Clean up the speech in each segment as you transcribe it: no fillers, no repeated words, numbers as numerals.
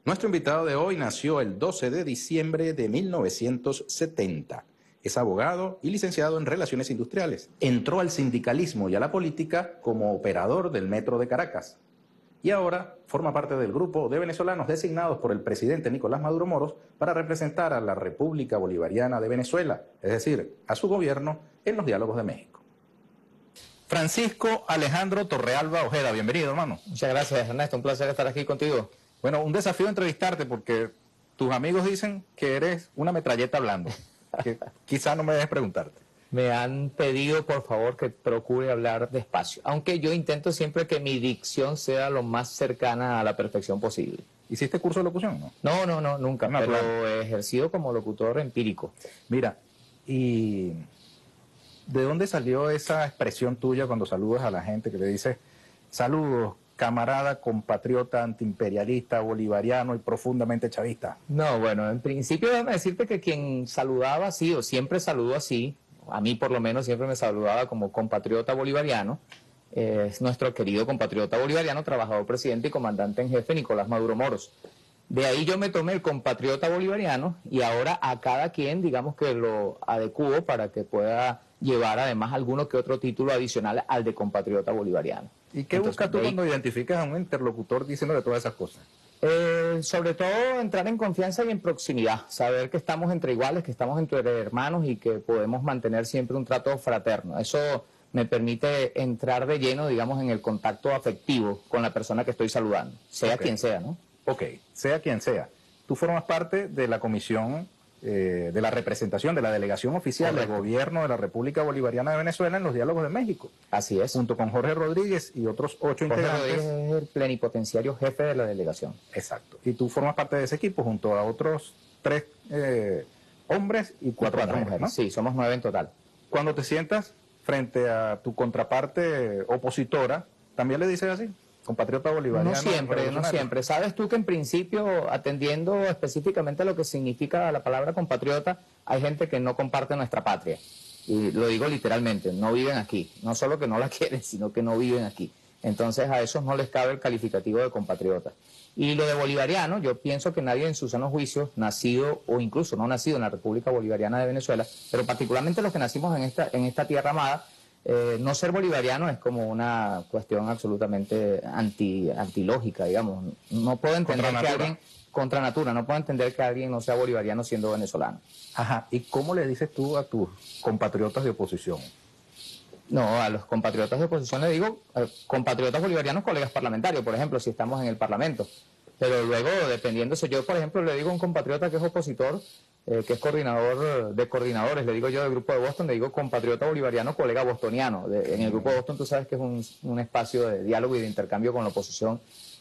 Nuestro invitado de hoy nació el 12 de diciembre de 1970. Es abogado y licenciado en Relaciones Industriales. Entró al sindicalismo y a la política como operador del Metro de Caracas. Y ahora forma parte del grupo de venezolanos designados por el presidente Nicolás Maduro Moros para representar a la República Bolivariana de Venezuela, es decir, a su gobierno en los diálogos de México. Francisco Alejandro Torrealba Ojeda, bienvenido, hermano. Muchas gracias, Ernesto, un placer estar aquí contigo. Bueno, un desafío entrevistarte porque tus amigos dicen que eres una metralleta hablando, que quizás no me dejes preguntarte. Me han pedido, por favor, que procure hablar despacio, aunque yo intento siempre que mi dicción sea lo más cercana a la perfección posible. ¿Hiciste curso de locución, no? No, nunca, No, pero claro. he ejercido como locutor empírico. Mira, ¿y de dónde salió esa expresión tuya cuando saludas a la gente que le dices saludos, camarada, compatriota, antiimperialista, bolivariano y profundamente chavista? No, bueno, en principio déjame decirte que quien saludaba así, o siempre saludó así, a mí por lo menos siempre me saludaba como compatriota bolivariano, es nuestro querido compatriota bolivariano, trabajador presidente y comandante en jefe Nicolás Maduro Moros. De ahí yo me tomé el compatriota bolivariano y ahora a cada quien, digamos que lo adecuo para que pueda llevar además alguno que otro título adicional al de compatriota bolivariano. ¿Y qué buscas tú cuando identificas a un interlocutor diciéndole todas esas cosas? Sobre todo entrar en confianza y en proximidad, saber que estamos entre iguales, que estamos entre hermanos y que podemos mantener siempre un trato fraterno. Eso me permite entrar de lleno, digamos, en el contacto afectivo con la persona que estoy saludando, sea quien sea, ¿no? Ok, sea quien sea. Tú formas parte de la comisión de la representación, de la delegación oficial del gobierno de la República Bolivariana de Venezuela en los diálogos de México. Así es. Junto con Jorge Rodríguez y otros 8 Jorge integrantes. Rodríguez es el plenipotenciario jefe de la delegación. Exacto. Y tú formas parte de ese equipo junto a otros 3 hombres y 4 mujeres, ¿no? Sí, somos 9 en total. Cuando te sientas frente a tu contraparte opositora, ¿también le dices así? Compatriota bolivariano. No siempre. Sabes tú que en principio, atendiendo específicamente a lo que significa la palabra compatriota, hay gente que no comparte nuestra patria. Y lo digo literalmente, no viven aquí. No solo que no la quieren, sino que no viven aquí. Entonces a esos no les cabe el calificativo de compatriota. Y lo de bolivariano, yo pienso que nadie en su sano juicio, nacido o incluso no nacido en la República Bolivariana de Venezuela, pero particularmente los que nacimos en esta tierra amada, no ser bolivariano es como una cuestión absolutamente antilógica, digamos. No puedo entender que alguien, contra natura, no puedo entender que alguien no sea bolivariano siendo venezolano. Ajá, ¿y cómo le dices tú a tus compatriotas de oposición? No, a los compatriotas de oposición le digo, compatriotas bolivarianos, colegas parlamentarios, por ejemplo, si estamos en el Parlamento. Pero luego, dependiendo, si yo, por ejemplo, le digo a un compatriota que es opositor, que es coordinador de coordinadores, le digo yo del Grupo de Boston, le digo compatriota bolivariano, colega bostoniano. En el Grupo de Boston tú sabes que es un espacio de diálogo y de intercambio con la oposición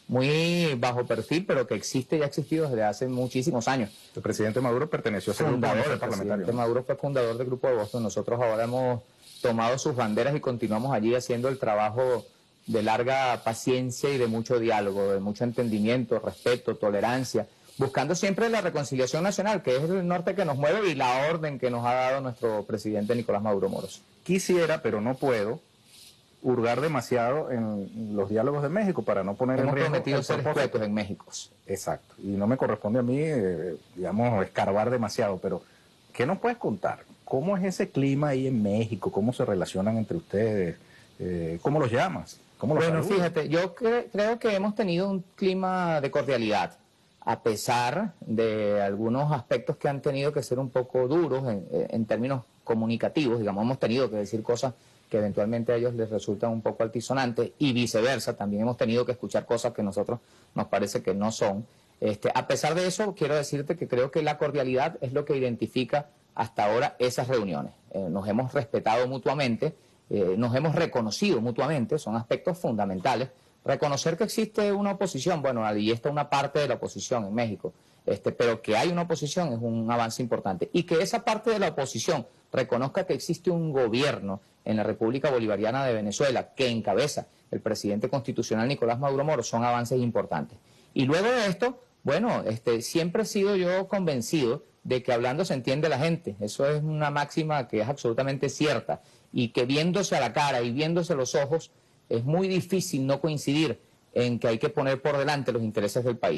muy bajo perfil, pero que existe y ha existido desde hace muchísimos años. El presidente Maduro perteneció a ese grupo parlamentario. El presidente Maduro fue fundador del Grupo de Boston. Nosotros ahora hemos tomado sus banderas y continuamos allí haciendo el trabajo de larga paciencia y de mucho diálogo, de mucho entendimiento, respeto, tolerancia, buscando siempre la reconciliación nacional, que es el norte que nos mueve y la orden que nos ha dado nuestro presidente Nicolás Maduro Moros. Quisiera, pero no puedo, hurgar demasiado en los diálogos de México para no poner en riesgo. Hemos prometido ser escuetos en México. Exacto, y no me corresponde a mí, digamos, escarbar demasiado, pero ¿qué nos puedes contar? ¿Cómo es ese clima ahí en México? ¿Cómo se relacionan entre ustedes? ¿Cómo los llamas? ¿Cómo los saludas? Fíjate, yo creo que hemos tenido un clima de cordialidad, a pesar de algunos aspectos que han tenido que ser un poco duros en términos comunicativos, digamos, hemos tenido que decir cosas que eventualmente a ellos les resultan un poco altisonantes y viceversa, también hemos tenido que escuchar cosas que a nosotros nos parece que no son. A pesar de eso, quiero decirte que creo que la cordialidad es lo que identifica hasta ahora esas reuniones. Nos hemos respetado mutuamente, nos hemos reconocido mutuamente, son aspectos fundamentales. Reconocer que existe una oposición, bueno, ahí está una parte de la oposición en México, pero que hay una oposición es un avance importante. Y que esa parte de la oposición reconozca que existe un gobierno en la República Bolivariana de Venezuela que encabeza el presidente constitucional Nicolás Maduro Moros, son avances importantes. Y luego de esto, bueno, siempre he sido yo convencido de que hablando se entiende la gente. Eso es una máxima que es absolutamente cierta y que viéndose a la cara y viéndose a los ojos es muy difícil no coincidir en que hay que poner por delante los intereses del país.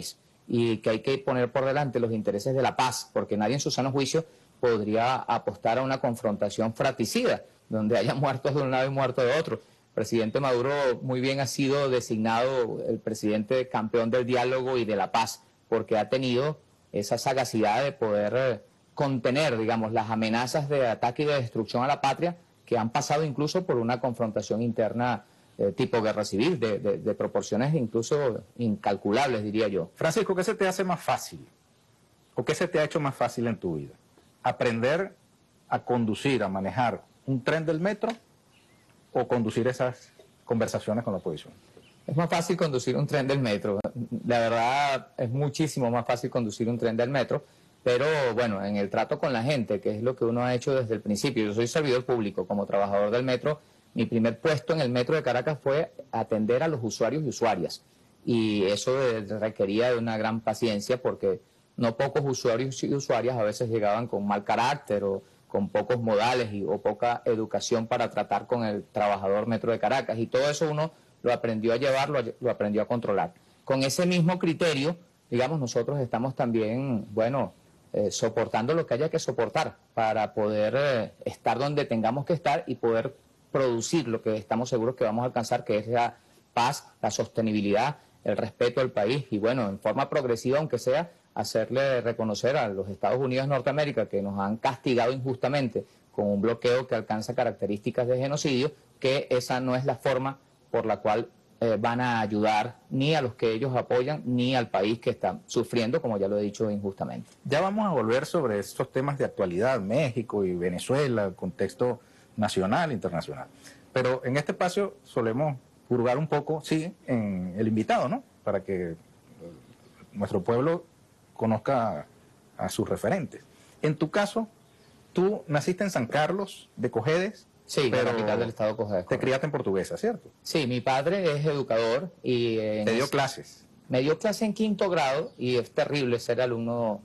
y que hay que poner por delante los intereses de la paz, porque nadie en su sano juicio podría apostar a una confrontación fratricida, donde haya muertos de un lado y muertos de otro. El presidente Maduro muy bien ha sido designado el presidente campeón del diálogo y de la paz, porque ha tenido esa sagacidad de poder contener, digamos, las amenazas de ataque y de destrucción a la patria que han pasado incluso por una confrontación interna tipo guerra civil, de proporciones incluso incalculables, diría yo. Francisco, ¿qué se te hace más fácil? ¿O qué se te ha hecho más fácil en tu vida? ¿Aprender a conducir, a manejar un tren del metro o conducir esas conversaciones con la oposición? Es más fácil conducir un tren del metro. La verdad, es muchísimo más fácil conducir un tren del metro, pero bueno, en el trato con la gente, que es lo que uno ha hecho desde el principio. Yo soy servidor público, como trabajador del metro. Mi primer puesto en el metro de Caracas fue atender a los usuarios y usuarias. Y eso requería de una gran paciencia porque no pocos usuarios y usuarias a veces llegaban con mal carácter o con pocos modales o poca educación para tratar con el trabajador metro de Caracas. Y todo eso uno lo aprendió a llevar, lo aprendió a controlar. Con ese mismo criterio, digamos, nosotros estamos también, bueno, soportando lo que haya que soportar para poder estar donde tengamos que estar y poder producir lo que estamos seguros que vamos a alcanzar, que es la paz, la sostenibilidad, el respeto al país y bueno, en forma progresiva, aunque sea, hacerle reconocer a los Estados Unidos de Norteamérica que nos han castigado injustamente con un bloqueo que alcanza características de genocidio, que esa no es la forma por la cual van a ayudar ni a los que ellos apoyan ni al país que está sufriendo, como ya lo he dicho, injustamente. Ya vamos a volver sobre estos temas de actualidad, México y Venezuela, contexto nacional e internacional. Pero en este espacio solemos hurgar un poco, sí, en el invitado, ¿no? Para que nuestro pueblo conozca a sus referentes. En tu caso, tú naciste en San Carlos de Cojedes. Sí, pero la capital del estado de Cojedes. Te criaste en Portuguesa, ¿cierto? Sí, mi padre es educador y... ¿Te dio clases? Me dio clase en 5º grado y es terrible ser alumno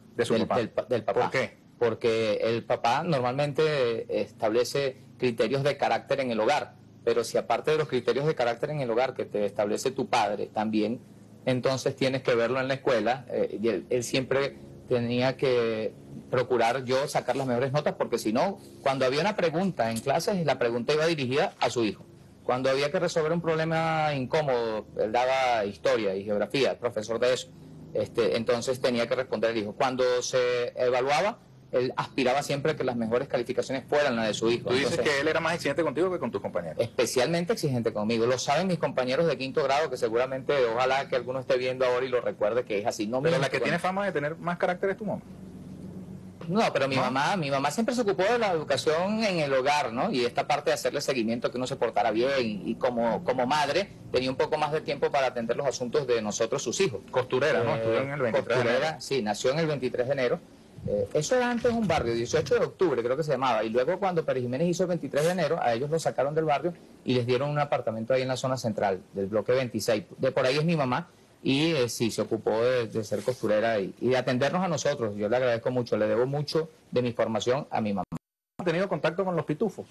del papá. ¿Por qué? Porque el papá normalmente establece criterios de carácter en el hogar, pero si aparte de los criterios de carácter en el hogar que te establece tu padre también, entonces tienes que verlo en la escuela. Y él siempre tenía que procurar yo sacar las mejores notas, porque si no, cuando había una pregunta en clases, la pregunta iba dirigida a su hijo. Cuando había que resolver un problema incómodo, él daba historia y geografía, profesor de eso, entonces tenía que responder el hijo. Cuando se evaluaba, él aspiraba siempre a que las mejores calificaciones fueran las de su hijo. Tú dices que él era más exigente contigo que con tus compañeros. Especialmente exigente conmigo. Lo saben mis compañeros de 5º grado, que seguramente, ojalá que alguno esté viendo ahora y lo recuerde que es así. No, pero la que tiene fama de tener más carácter es tu mamá. No, pero mi mamá siempre se ocupó de la educación en el hogar, ¿no? Y esta parte de hacerle seguimiento, que uno se portara bien, y como madre tenía un poco más de tiempo para atender los asuntos de nosotros, sus hijos. Costurera, ¿no? Estudió en el 23 de enero. Sí, nació en el 23 de enero. Eso era antes un barrio, 18 de octubre creo que se llamaba, y luego cuando Pérez Jiménez hizo el 23 de enero, a ellos lo sacaron del barrio y les dieron un apartamento ahí en la zona central, del bloque 26. De por ahí es mi mamá, y sí, se ocupó de ser costurera y de atendernos a nosotros. Yo le agradezco mucho, le debo mucho de mi formación a mi mamá. ¿Has tenido contacto con los pitufos?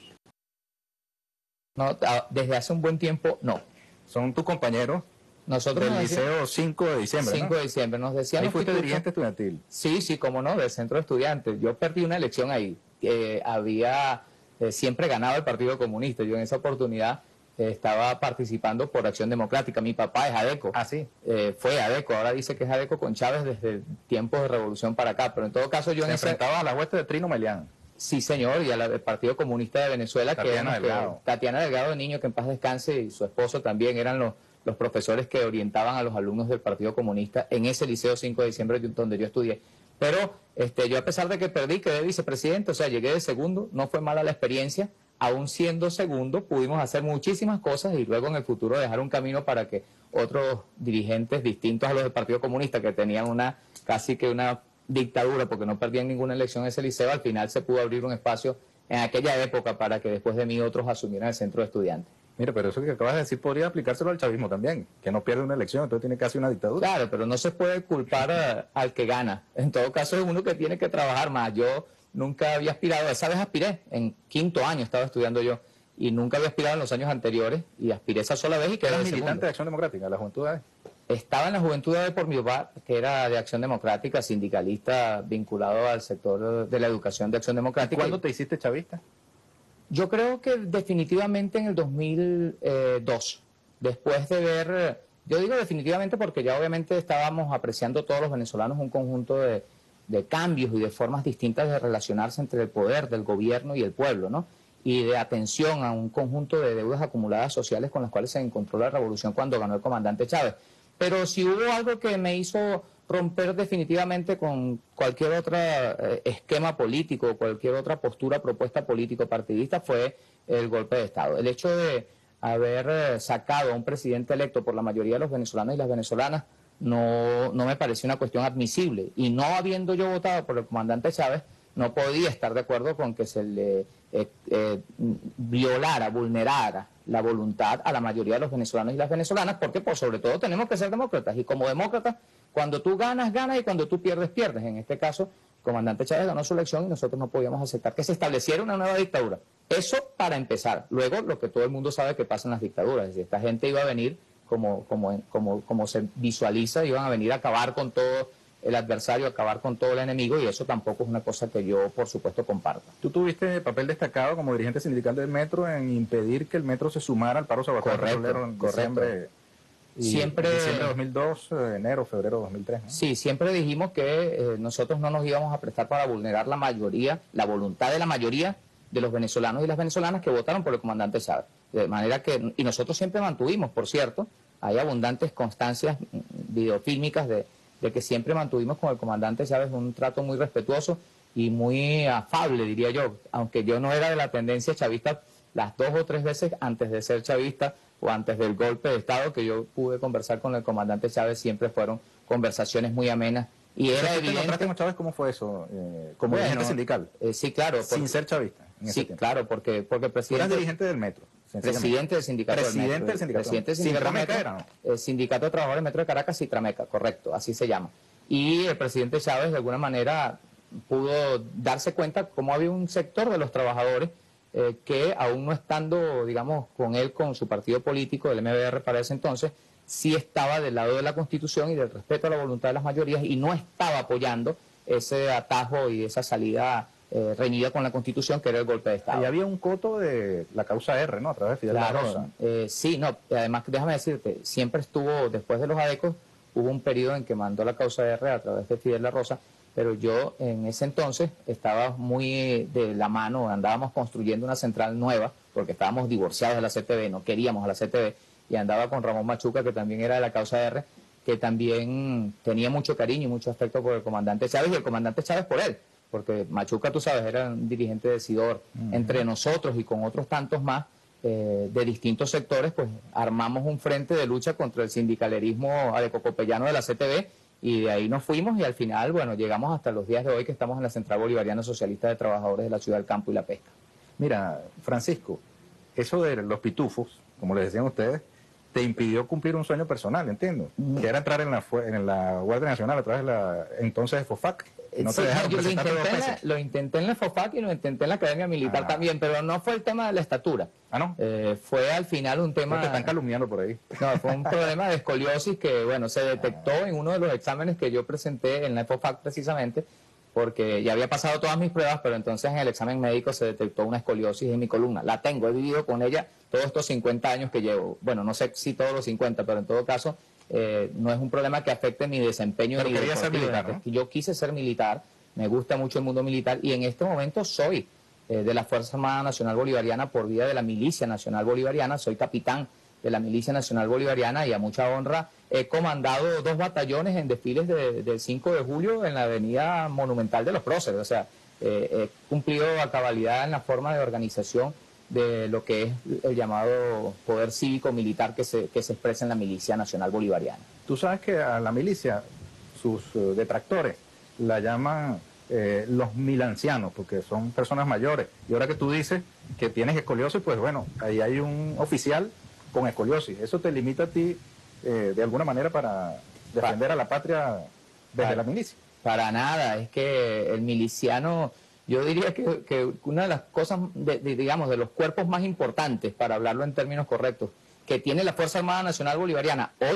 No, desde hace un buen tiempo, no. Son tus compañeros. Nosotros del liceo 5 de diciembre, 5 de diciembre, nos decían... Ahí fuiste dirigente estudiantil. Sí, sí, cómo no, del centro de estudiantes. Yo perdí una elección ahí. Había siempre ganado el Partido Comunista. Yo en esa oportunidad estaba participando por Acción Democrática. Mi papá es ADECO. Ah, sí. Fue ADECO, ahora dice que es ADECO con Chávez desde tiempos de Revolución para acá. Pero en todo caso yo... Se enfrentaba a la hueste de Trino Melián. Sí, señor, y al Partido Comunista de Venezuela, Tatiana Delgado, niño que en paz descanse, y su esposo también eran los profesores que orientaban a los alumnos del Partido Comunista en ese liceo 5 de diciembre donde yo estudié. Pero yo, a pesar de que perdí, quedé vicepresidente, o sea, llegué de segundo, no fue mala la experiencia. Aún siendo segundo, pudimos hacer muchísimas cosas y luego en el futuro dejar un camino para que otros dirigentes distintos a los del Partido Comunista, que tenían casi que una dictadura porque no perdían ninguna elección en ese liceo, al final se pudo abrir un espacio en aquella época para que después de mí otros asumieran el centro de estudiantes. Mira, pero eso que acabas de decir podría aplicárselo al chavismo también, que no pierde una elección, entonces tiene casi una dictadura. Claro, pero no se puede culpar al que gana. En todo caso es uno que tiene que trabajar más. Yo nunca había aspirado, esa vez aspiré, en 5º año estaba estudiando yo, y nunca había aspirado en los años anteriores, y aspiré esa sola vez y quedé ¿Eras de militante segundo. de Acción Democrática, la juventud de ahí? estaba en la Juventud de por mi papá, que era de Acción Democrática, sindicalista vinculado al sector de la educación de Acción Democrática. ¿Cuándo te hiciste chavista? Yo creo que definitivamente en el 2002, después de ver, yo digo definitivamente porque ya obviamente estábamos apreciando todos los venezolanos un conjunto de cambios y de formas distintas de relacionarse entre el poder del gobierno y el pueblo, ¿no? Y de atención a un conjunto de deudas acumuladas sociales con las cuales se encontró la revolución cuando ganó el comandante Chávez. Pero si hubo algo que me hizo romper definitivamente con cualquier otro esquema político, cualquier otra postura, propuesta político-partidista, fue el golpe de Estado. El hecho de haber sacado a un presidente electo por la mayoría de los venezolanos y las venezolanas no me pareció una cuestión admisible. Y no habiendo yo votado por el comandante Chávez, no podía estar de acuerdo con que se le violara, vulnerara la voluntad a la mayoría de los venezolanos y las venezolanas, porque por sobre todo tenemos que ser demócratas, y como demócratas, cuando tú ganas, ganas, y cuando tú pierdes, pierdes. En este caso, el comandante Chávez ganó su elección y nosotros no podíamos aceptar que se estableciera una nueva dictadura. Eso para empezar. Luego, lo que todo el mundo sabe que pasa en las dictaduras, es decir, esta gente iba a venir, como se visualiza, iban a venir a acabar con todo el adversario, acabar con todo el enemigo, y eso tampoco es una cosa que yo, por supuesto, comparto. Tú tuviste papel destacado como dirigente sindical del metro en impedir que el metro se sumara al paro sabatino petrolero en diciembre, siempre, diciembre de 2002, enero, febrero de 2003, ¿no? Sí, siempre dijimos que nosotros no nos íbamos a prestar para vulnerar la mayoría, la voluntad de la mayoría de los venezolanos y las venezolanas que votaron por el comandante Chávez. De manera que, y nosotros siempre mantuvimos, por cierto, hay abundantes constancias videofílmicas de que siempre mantuvimos con el comandante Chávez un trato muy respetuoso y muy afable, diría yo, aunque yo no era de la tendencia chavista. Las 2 o 3 veces antes de ser chavista o antes del golpe de Estado que yo pude conversar con el comandante Chávez, siempre fueron conversaciones muy amenas. Y era evidente. ¿Con Chávez cómo fue eso? Como dirigente sindical. Sí, claro. Sin ser chavista. Sí, claro, porque el presidente. Tú eras dirigente del metro. Presidente del sindicato. Presidente del sindicato. Presidente del sindicato. ¿Citrameca era, no? El Sindicato de Trabajadores del Metro de Caracas, Citrameca, correcto, así se llama. Y el presidente Chávez de alguna manera pudo darse cuenta cómo había un sector de los trabajadores que aún no estando, digamos, con él, con su partido político, el MBR para ese entonces, sí estaba del lado de la Constitución y del respeto a la voluntad de las mayorías y no estaba apoyando ese atajo y esa salida reñida con la Constitución, que era el golpe de Estado. Y había un coto de la causa R, ¿no? A través de Fidel La Rosa. Sí, no, además déjame decirte, siempre estuvo, después de los ADECOS, hubo un periodo en que mandó la causa R a través de Fidel La Rosa, pero yo en ese entonces estaba muy de la mano, andábamos construyendo una central nueva, porque estábamos divorciados de la CTV, no queríamos a la CTV, y andaba con Ramón Machuca, que también era de la causa R, que también tenía mucho cariño y mucho afecto por el comandante Chávez, y el comandante Chávez por él, porque Machuca, tú sabes, era un dirigente decidor. Entre nosotros y con otros tantos más, de distintos sectores, pues armamos un frente de lucha contra el sindicalerismo adecocopellano de la CTV, y de ahí nos fuimos, y al final, bueno, llegamos hasta los días de hoy que estamos en la Central Bolivariana Socialista de Trabajadores de la Ciudad del Campo y la Pesca. Mira, Francisco, eso de los pitufos, como les decían ustedes, te impidió cumplir un sueño personal, entiendo, que era entrar en la Guardia Nacional a través de la entonces FOFAC. No Sí, te dejaron yo presentarte lo intenté en la FOFAC y lo intenté en la Academia Militar también, pero no fue el tema de la estatura. Ah, ¿no? Fue al final un tema... Te están calumniando por ahí. No, fue un problema de escoliosis que, bueno, se detectó en uno de los exámenes que yo presenté en la FOFAC precisamente, porque ya había pasado todas mis pruebas, pero entonces en el examen médico se detectó una escoliosis en mi columna. La tengo, he vivido con ella todos estos 50 años que llevo. Bueno, no sé si todos los 50, pero en todo caso no es un problema que afecte mi desempeño. Pero quería ser militar, ¿no? Yo quise ser militar, me gusta mucho el mundo militar y en este momento soy de la Fuerza Armada Nacional Bolivariana por vía de la Milicia Nacional Bolivariana, soy capitán de la Milicia Nacional Bolivariana y a mucha honra he comandado 2 batallones en desfiles del 5 de julio en la Avenida Monumental de los Próceres. O sea, he cumplido a cabalidad en la forma de organización de lo que es el llamado poder cívico-militar que se expresa en la Milicia Nacional Bolivariana. Tú sabes que a la milicia, sus detractores, la llaman los milancianos, porque son personas mayores. Y ahora que tú dices que tienes escoliosis, pues bueno, ahí hay un oficial con escoliosis. ¿Eso te limita a ti de alguna manera para defender a la patria desde la milicia? Para nada, es que el miliciano, yo diría que una de las cosas, digamos, de los cuerpos más importantes, para hablarlo en términos correctos, que tiene la Fuerza Armada Nacional Bolivariana hoy,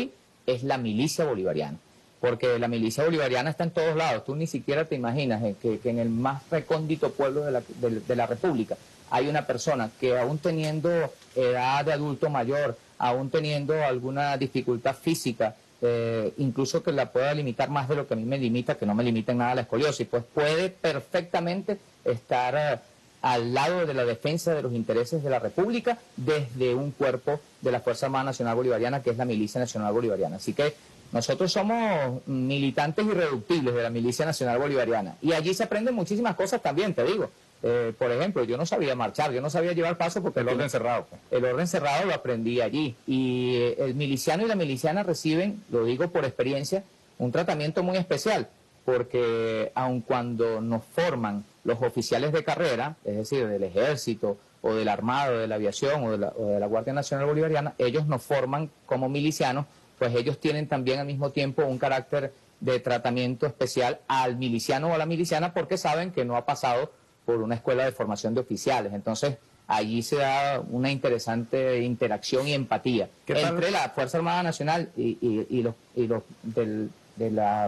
es la milicia bolivariana. Porque la milicia bolivariana está en todos lados. Tú ni siquiera te imaginas que en el más recóndito pueblo de la República hay una persona que aún teniendo edad de adulto mayor, aún teniendo alguna dificultad física, incluso que la pueda limitar más de lo que a mí me limita, que no me limita en nada la escoliosis, pues puede perfectamente estar al lado de la defensa de los intereses de la República desde un cuerpo de la Fuerza Armada Nacional Bolivariana, que es la Milicia Nacional Bolivariana. Así que nosotros somos militantes irreductibles de la Milicia Nacional Bolivariana. Y allí se aprenden muchísimas cosas también, te digo. Por ejemplo, yo no sabía marchar, yo no sabía llevar paso porque el orden cerrado. El orden cerrado lo aprendí allí. Y el miliciano y la miliciana reciben, lo digo por experiencia, un tratamiento muy especial. Porque aun cuando nos forman los oficiales de carrera, es decir, del Ejército o del Armado, de la Aviación o de la Guardia Nacional Bolivariana, ellos nos forman como milicianos, pues ellos tienen también al mismo tiempo un carácter de tratamiento especial al miliciano o a la miliciana porque saben que no ha pasado por una escuela de formación de oficiales. Entonces, allí se da una interesante interacción y empatía entre la Fuerza Armada Nacional y los de la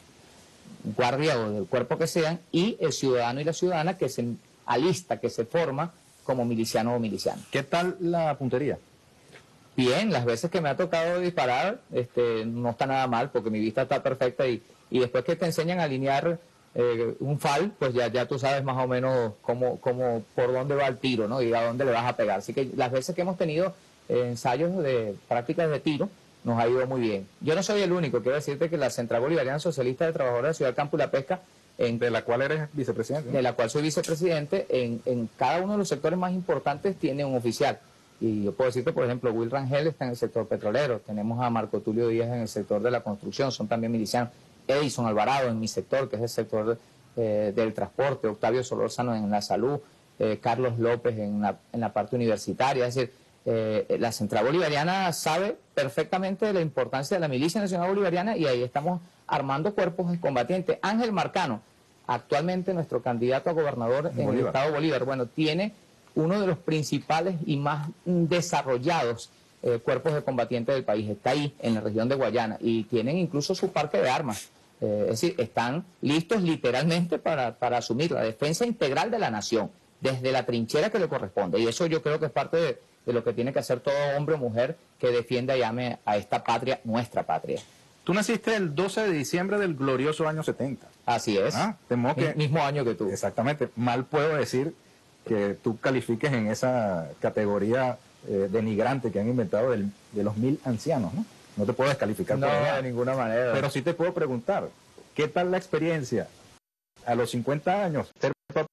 guardia o del cuerpo que sean, y el ciudadano y la ciudadana que se alista, que se forma como miliciano o miliciana. ¿Qué tal la puntería? Bien, las veces que me ha tocado disparar, no está nada mal porque mi vista está perfecta y después que te enseñan a alinear un FAL, pues ya tú sabes más o menos por dónde va el tiro, ¿no? Y a dónde le vas a pegar. Así que las veces que hemos tenido ensayos de prácticas de tiro, nos ha ido muy bien. Yo no soy el único, quiero decirte que la Central Bolivariana Socialista de Trabajadores de la Ciudad del Campo y la Pesca, de la cual eres vicepresidente, ¿no? De la cual soy vicepresidente, en cada uno de los sectores más importantes tiene un oficial. Y yo puedo decirte, por ejemplo, Will Rangel está en el sector petrolero, tenemos a Marco Tulio Díaz en el sector de la construcción, son también milicianos, Edison Alvarado en mi sector, que es el sector del transporte, Octavio Solórzano en la salud, Carlos López en la parte universitaria. Es decir, la Central Bolivariana sabe perfectamente de la importancia de la Milicia Nacional Bolivariana y ahí estamos armando cuerpos combatientes. Ángel Marcano, actualmente nuestro candidato a gobernador en el estado Bolívar, bueno, tiene uno de los principales y más desarrollados cuerpos de combatientes del país. Está ahí, en la región de Guayana, y tienen incluso su parque de armas. Es decir, están listos literalmente para asumir la defensa integral de la nación, desde la trinchera que le corresponde. Y eso yo creo que es parte de lo que tiene que hacer todo hombre o mujer que defienda y ame a esta patria, nuestra patria. Tú naciste el 12 de diciembre del glorioso año 70. Así es. De modo que, mismo año que tú. Exactamente. Mal puedo decir que tú califiques en esa categoría denigrante que han inventado de los 1000 ancianos, ¿no? No te puedo descalificar. No, de ninguna manera. Pero sí te puedo preguntar, ¿qué tal la experiencia a los 50 años ser papá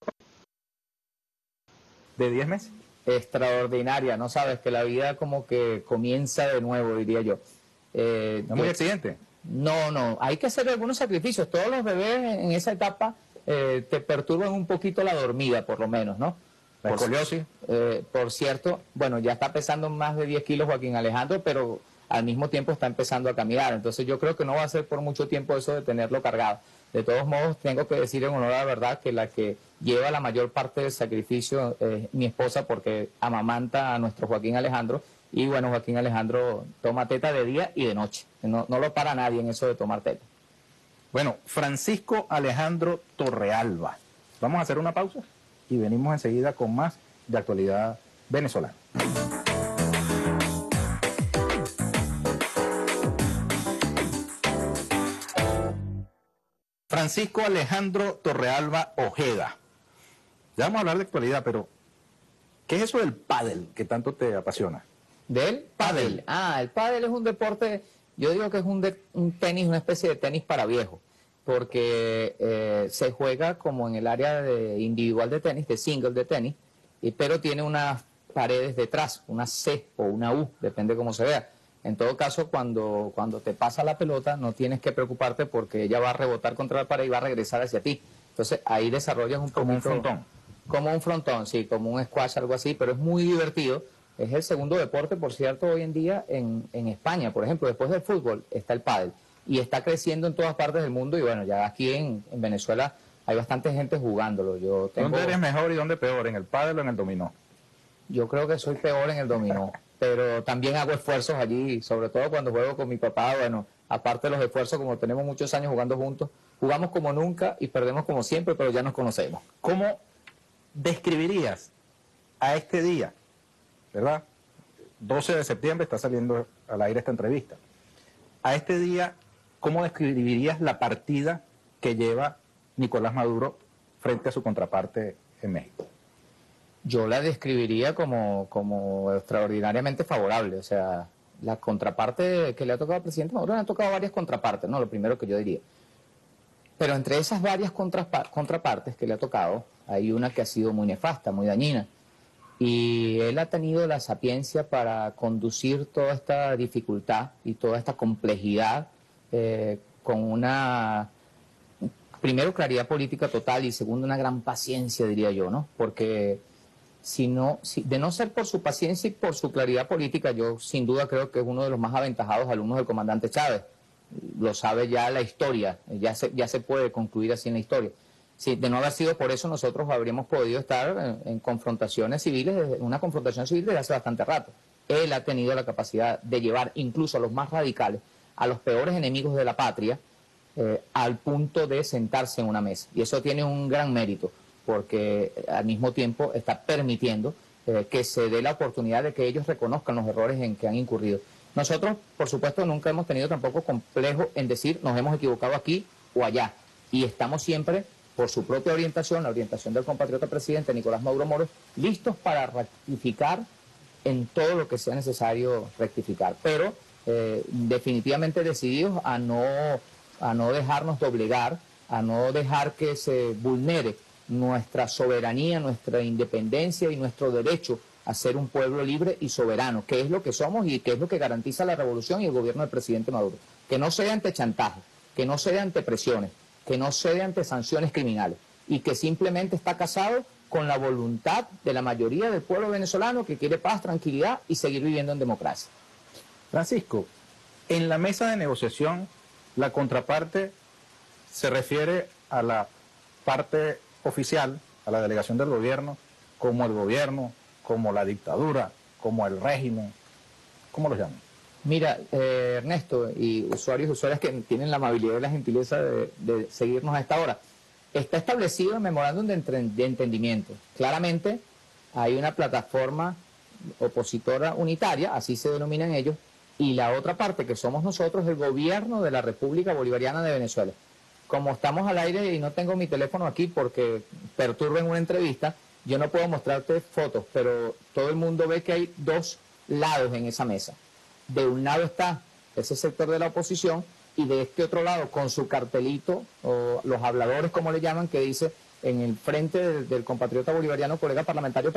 de 10 meses? Extraordinaria, ¿no? Sabes que la vida como que comienza de nuevo, diría yo. ¿Es muy exigente? No, hay que hacer algunos sacrificios. Todos los bebés en esa etapa te perturban un poquito la dormida, por lo menos, ¿no? La escoliosis. Por cierto, bueno, ya está pesando más de 10 kilos Joaquín Alejandro, pero al mismo tiempo está empezando a caminar. Entonces yo creo que no va a ser por mucho tiempo eso de tenerlo cargado. De todos modos, tengo que decir en honor a la verdad que la que lleva la mayor parte del sacrificio es mi esposa, porque amamanta a nuestro Joaquín Alejandro. Y bueno, Joaquín Alejandro toma teta de día y de noche. No lo para nadie en eso de tomar teta. Bueno, Francisco Alejandro Torrealba. Vamos a hacer una pausa y venimos enseguida con más de actualidad venezolana. Francisco Alejandro Torrealba Ojeda. Ya vamos a hablar de actualidad, pero ¿qué es eso del pádel que tanto te apasiona? ¿Del pádel? El pádel es un deporte, yo digo que es un tenis, una especie de tenis para viejos, porque se juega como en el área individual de tenis, de single de tenis, pero tiene unas paredes detrás, una C o una U, depende cómo se vea. En todo caso, cuando te pasa la pelota, no tienes que preocuparte porque ella va a rebotar contra la pared y va a regresar hacia ti. Entonces, ahí desarrollas un poquito... Como un frontón. Como un frontón, sí, como un squash, algo así, pero es muy divertido. Es el segundo deporte, por cierto, hoy en día en España. Por ejemplo, después del fútbol está el pádel. Y está creciendo en todas partes del mundo. Y bueno, ya aquí en Venezuela hay bastante gente jugándolo. ¿Dónde eres mejor y dónde peor? ¿En el pádel o en el dominó? Yo creo que soy peor en el dominó. pero también hago esfuerzos allí, sobre todo cuando juego con mi papá. Bueno, aparte de los esfuerzos, como tenemos muchos años jugando juntos, jugamos como nunca y perdemos como siempre, pero ya nos conocemos. ¿Cómo describirías a este día, verdad? 12 de septiembre está saliendo al aire esta entrevista. A este día, ¿cómo describirías la partida que lleva Nicolás Maduro frente a su contraparte en México? Yo la describiría como extraordinariamente favorable. O sea, la contraparte que le ha tocado al presidente Maduro, le han tocado varias contrapartes, ¿no? Lo primero que yo diría. Pero entre esas varias contrapartes que le ha tocado, hay una que ha sido muy nefasta, muy dañina. Y él ha tenido la sapiencia para conducir toda esta dificultad y toda esta complejidad con una, primero, claridad política total y segundo, una gran paciencia, diría yo, ¿no? Porque de no ser por su paciencia y por su claridad política, yo sin duda creo que es uno de los más aventajados alumnos del comandante Chávez. Lo sabe ya la historia, ya se puede concluir así en la historia. Si de no haber sido por eso, nosotros habríamos podido estar en confrontaciones civiles, una confrontación civil desde hace bastante rato. Él ha tenido la capacidad de llevar incluso a los más radicales, a los peores enemigos de la patria, al punto de sentarse en una mesa. Y eso tiene un gran mérito, porque al mismo tiempo está permitiendo que se dé la oportunidad de que ellos reconozcan los errores en que han incurrido. Nosotros, por supuesto, nunca hemos tenido tampoco complejo en decir nos hemos equivocado aquí o allá. Y estamos siempre, por su propia orientación, la orientación del compatriota presidente Nicolás Maduro Moros, listos para rectificar en todo lo que sea necesario rectificar. Pero definitivamente decididos a no dejarnos doblegar, a no dejar que se vulnere nuestra soberanía, nuestra independencia y nuestro derecho a ser un pueblo libre y soberano, que es lo que somos y que es lo que garantiza la revolución y el gobierno del presidente Maduro. Que no sea ante chantaje, que no sea ante presiones, que no sea ante sanciones criminales y que simplemente está casado con la voluntad de la mayoría del pueblo venezolano que quiere paz, tranquilidad y seguir viviendo en democracia. Francisco, en la mesa de negociación, la contraparte se refiere a la parte oficial, a la delegación del gobierno, como el gobierno, como la dictadura, como el régimen. ¿Cómo los llaman? Mira, Ernesto, y usuarios y usuarias que tienen la amabilidad y la gentileza de seguirnos a esta hora, está establecido el memorándum de entendimiento. Claramente hay una plataforma opositora unitaria, así se denominan ellos, y la otra parte, que somos nosotros, el gobierno de la República Bolivariana de Venezuela. Como estamos al aire y no tengo mi teléfono aquí porque perturba en una entrevista, yo no puedo mostrarte fotos, pero todo el mundo ve que hay dos lados en esa mesa. De un lado está ese sector de la oposición y de este otro lado, con su cartelito, o los habladores, como le llaman, que dice en el frente del compatriota bolivariano, colega parlamentario,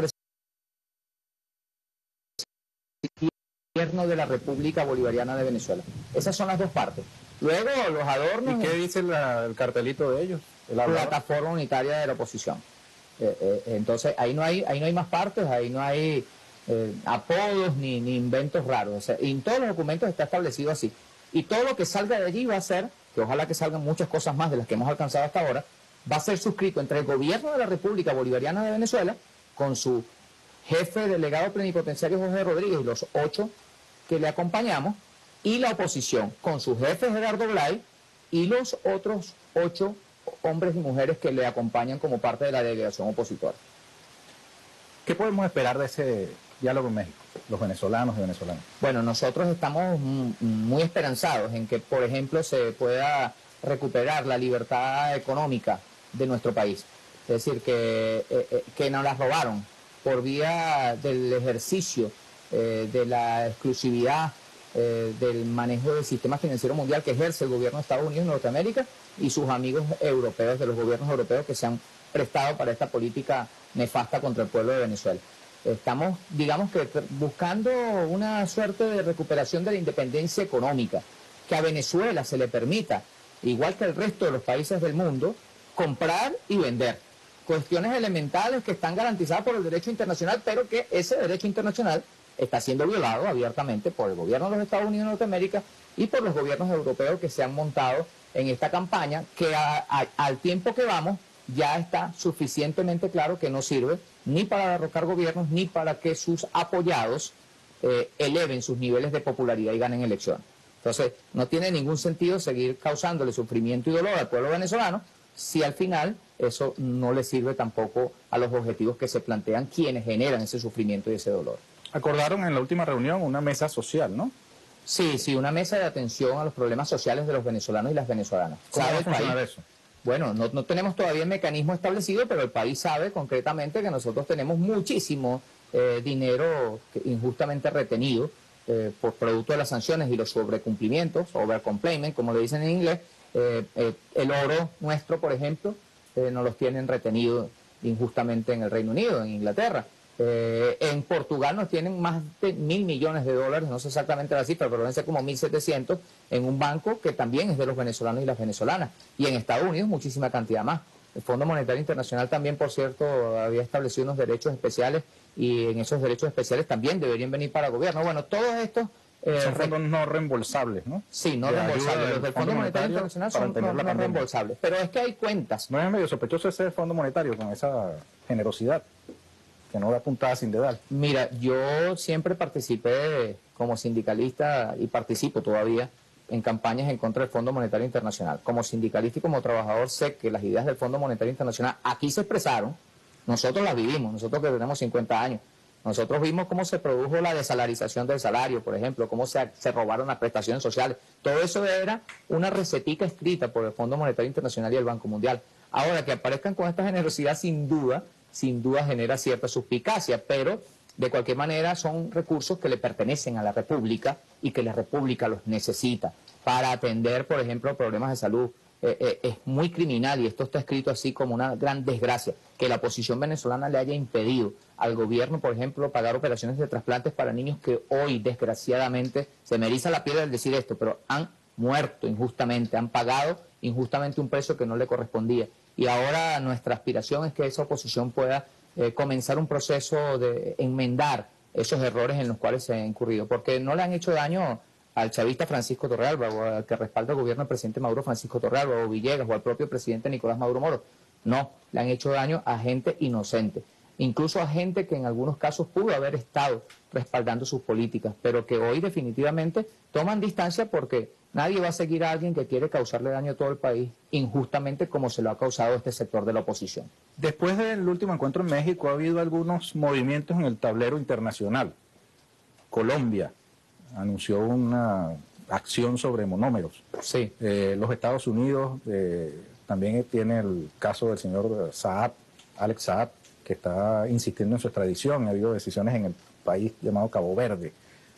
gobierno de la República Bolivariana de Venezuela. Esas son las dos partes. Luego los adornos... ¿Y qué dice el cartelito de ellos? Plataforma unitaria de la oposición. Entonces ahí no hay más partes, ahí no hay apodos ni inventos raros. O sea, en todos los documentos está establecido así. Y todo lo que salga de allí va a ser, que ojalá que salgan muchas cosas más de las que hemos alcanzado hasta ahora, va a ser suscrito entre el gobierno de la República Bolivariana de Venezuela, con su jefe delegado plenipotenciario Jorge Rodríguez y los 8 que le acompañamos, y la oposición, con su jefe Gerardo Blay y los otros 8 hombres y mujeres que le acompañan como parte de la delegación opositora. ¿Qué podemos esperar de ese diálogo en México, los venezolanos y venezolanas? Bueno, nosotros estamos muy esperanzados en que, por ejemplo, se pueda recuperar la libertad económica de nuestro país. Es decir, que nos la robaron por vía del ejercicio de la exclusividad del manejo del sistema financiero mundial que ejerce el gobierno de Estados Unidos y Norteamérica y sus amigos europeos, de los gobiernos europeos que se han prestado para esta política nefasta contra el pueblo de Venezuela. Estamos, digamos que, buscando una suerte de recuperación de la independencia económica, que a Venezuela se le permita, igual que al resto de los países del mundo, comprar y vender. Cuestiones elementales que están garantizadas por el derecho internacional, pero que ese derecho internacional está siendo violado abiertamente por el gobierno de los Estados Unidos de Norteamérica y por los gobiernos europeos que se han montado en esta campaña, que al tiempo que vamos ya está suficientemente claro que no sirve ni para derrocar gobiernos ni para que sus apoyados eleven sus niveles de popularidad y ganen elecciones. Entonces, no tiene ningún sentido seguir causándole sufrimiento y dolor al pueblo venezolano si al final eso no le sirve tampoco a los objetivos que se plantean quienes generan ese sufrimiento y ese dolor. Acordaron en la última reunión una mesa social, ¿no? Sí, sí, una mesa de atención a los problemas sociales de los venezolanos y las venezolanas. ¿Cómo va a ¿Sabe el funcionar país? eso? Bueno, no tenemos todavía el mecanismo establecido, pero el país sabe concretamente que nosotros tenemos muchísimo dinero injustamente retenido por producto de las sanciones y los sobrecumplimientos, overcomplayment, como le dicen en inglés. El oro nuestro, por ejemplo, nos los tienen retenidos injustamente en el Reino Unido, en Inglaterra. En Portugal nos tienen más de $1.000 millones, no sé exactamente la cifra, pero deben ser como 1.700 en un banco que también es de los venezolanos y las venezolanas. Y en Estados Unidos muchísima cantidad más. El Fondo Monetario Internacional también, por cierto, había establecido unos derechos especiales y en esos derechos especiales también deberían venir para el gobierno. Bueno, todos estos... son fondos no reembolsables, ¿no? Sí, no reembolsables. Los del Fondo Monetario Internacional son no reembolsables. Pero es que hay cuentas. ¿No es medio sospechoso ese Fondo Monetario con esa generosidad que no da puntada sin dedal? Mira, yo siempre participé como sindicalista y participo todavía en campañas en contra del Fondo Monetario Internacional. Como sindicalista y como trabajador sé que las ideas del Fondo Monetario Internacional aquí se expresaron, nosotros las vivimos, nosotros que tenemos 50 años. Nosotros vimos cómo se produjo la desalarización del salario, por ejemplo, cómo se robaron las prestaciones sociales. Todo eso era una recetica escrita por el Fondo Monetario Internacional y el Banco Mundial. Ahora, que aparezcan con esta generosidad sin duda genera cierta suspicacia, pero de cualquier manera son recursos que le pertenecen a la República y que la República los necesita para atender, por ejemplo, problemas de salud. Es muy criminal, y esto está escrito así como una gran desgracia, que la oposición venezolana le haya impedido al gobierno, por ejemplo, pagar operaciones de trasplantes para niños que hoy, desgraciadamente, se me eriza la piel al decir esto, pero han muerto injustamente, han pagado injustamente un precio que no le correspondía. Y ahora nuestra aspiración es que esa oposición pueda comenzar un proceso de enmendar esos errores en los cuales se ha incurrido, porque no le han hecho daño al chavista Francisco Torrealba o al que respalda el gobierno del presidente Maduro, Francisco Torrealba, o Villegas, o al propio presidente Nicolás Maduro Moro. No, le han hecho daño a gente inocente, incluso a gente que en algunos casos pudo haber estado respaldando sus políticas, pero que hoy definitivamente toman distancia porque nadie va a seguir a alguien que quiere causarle daño a todo el país injustamente como se lo ha causado este sector de la oposición. Después del último encuentro en México ha habido algunos movimientos en el tablero internacional. Colombia anunció una acción sobre monómeros. Sí. Los Estados Unidos también tiene el caso del señor Saab, Alex Saab, que está insistiendo en su extradición. Ha habido decisiones en el país llamado Cabo Verde.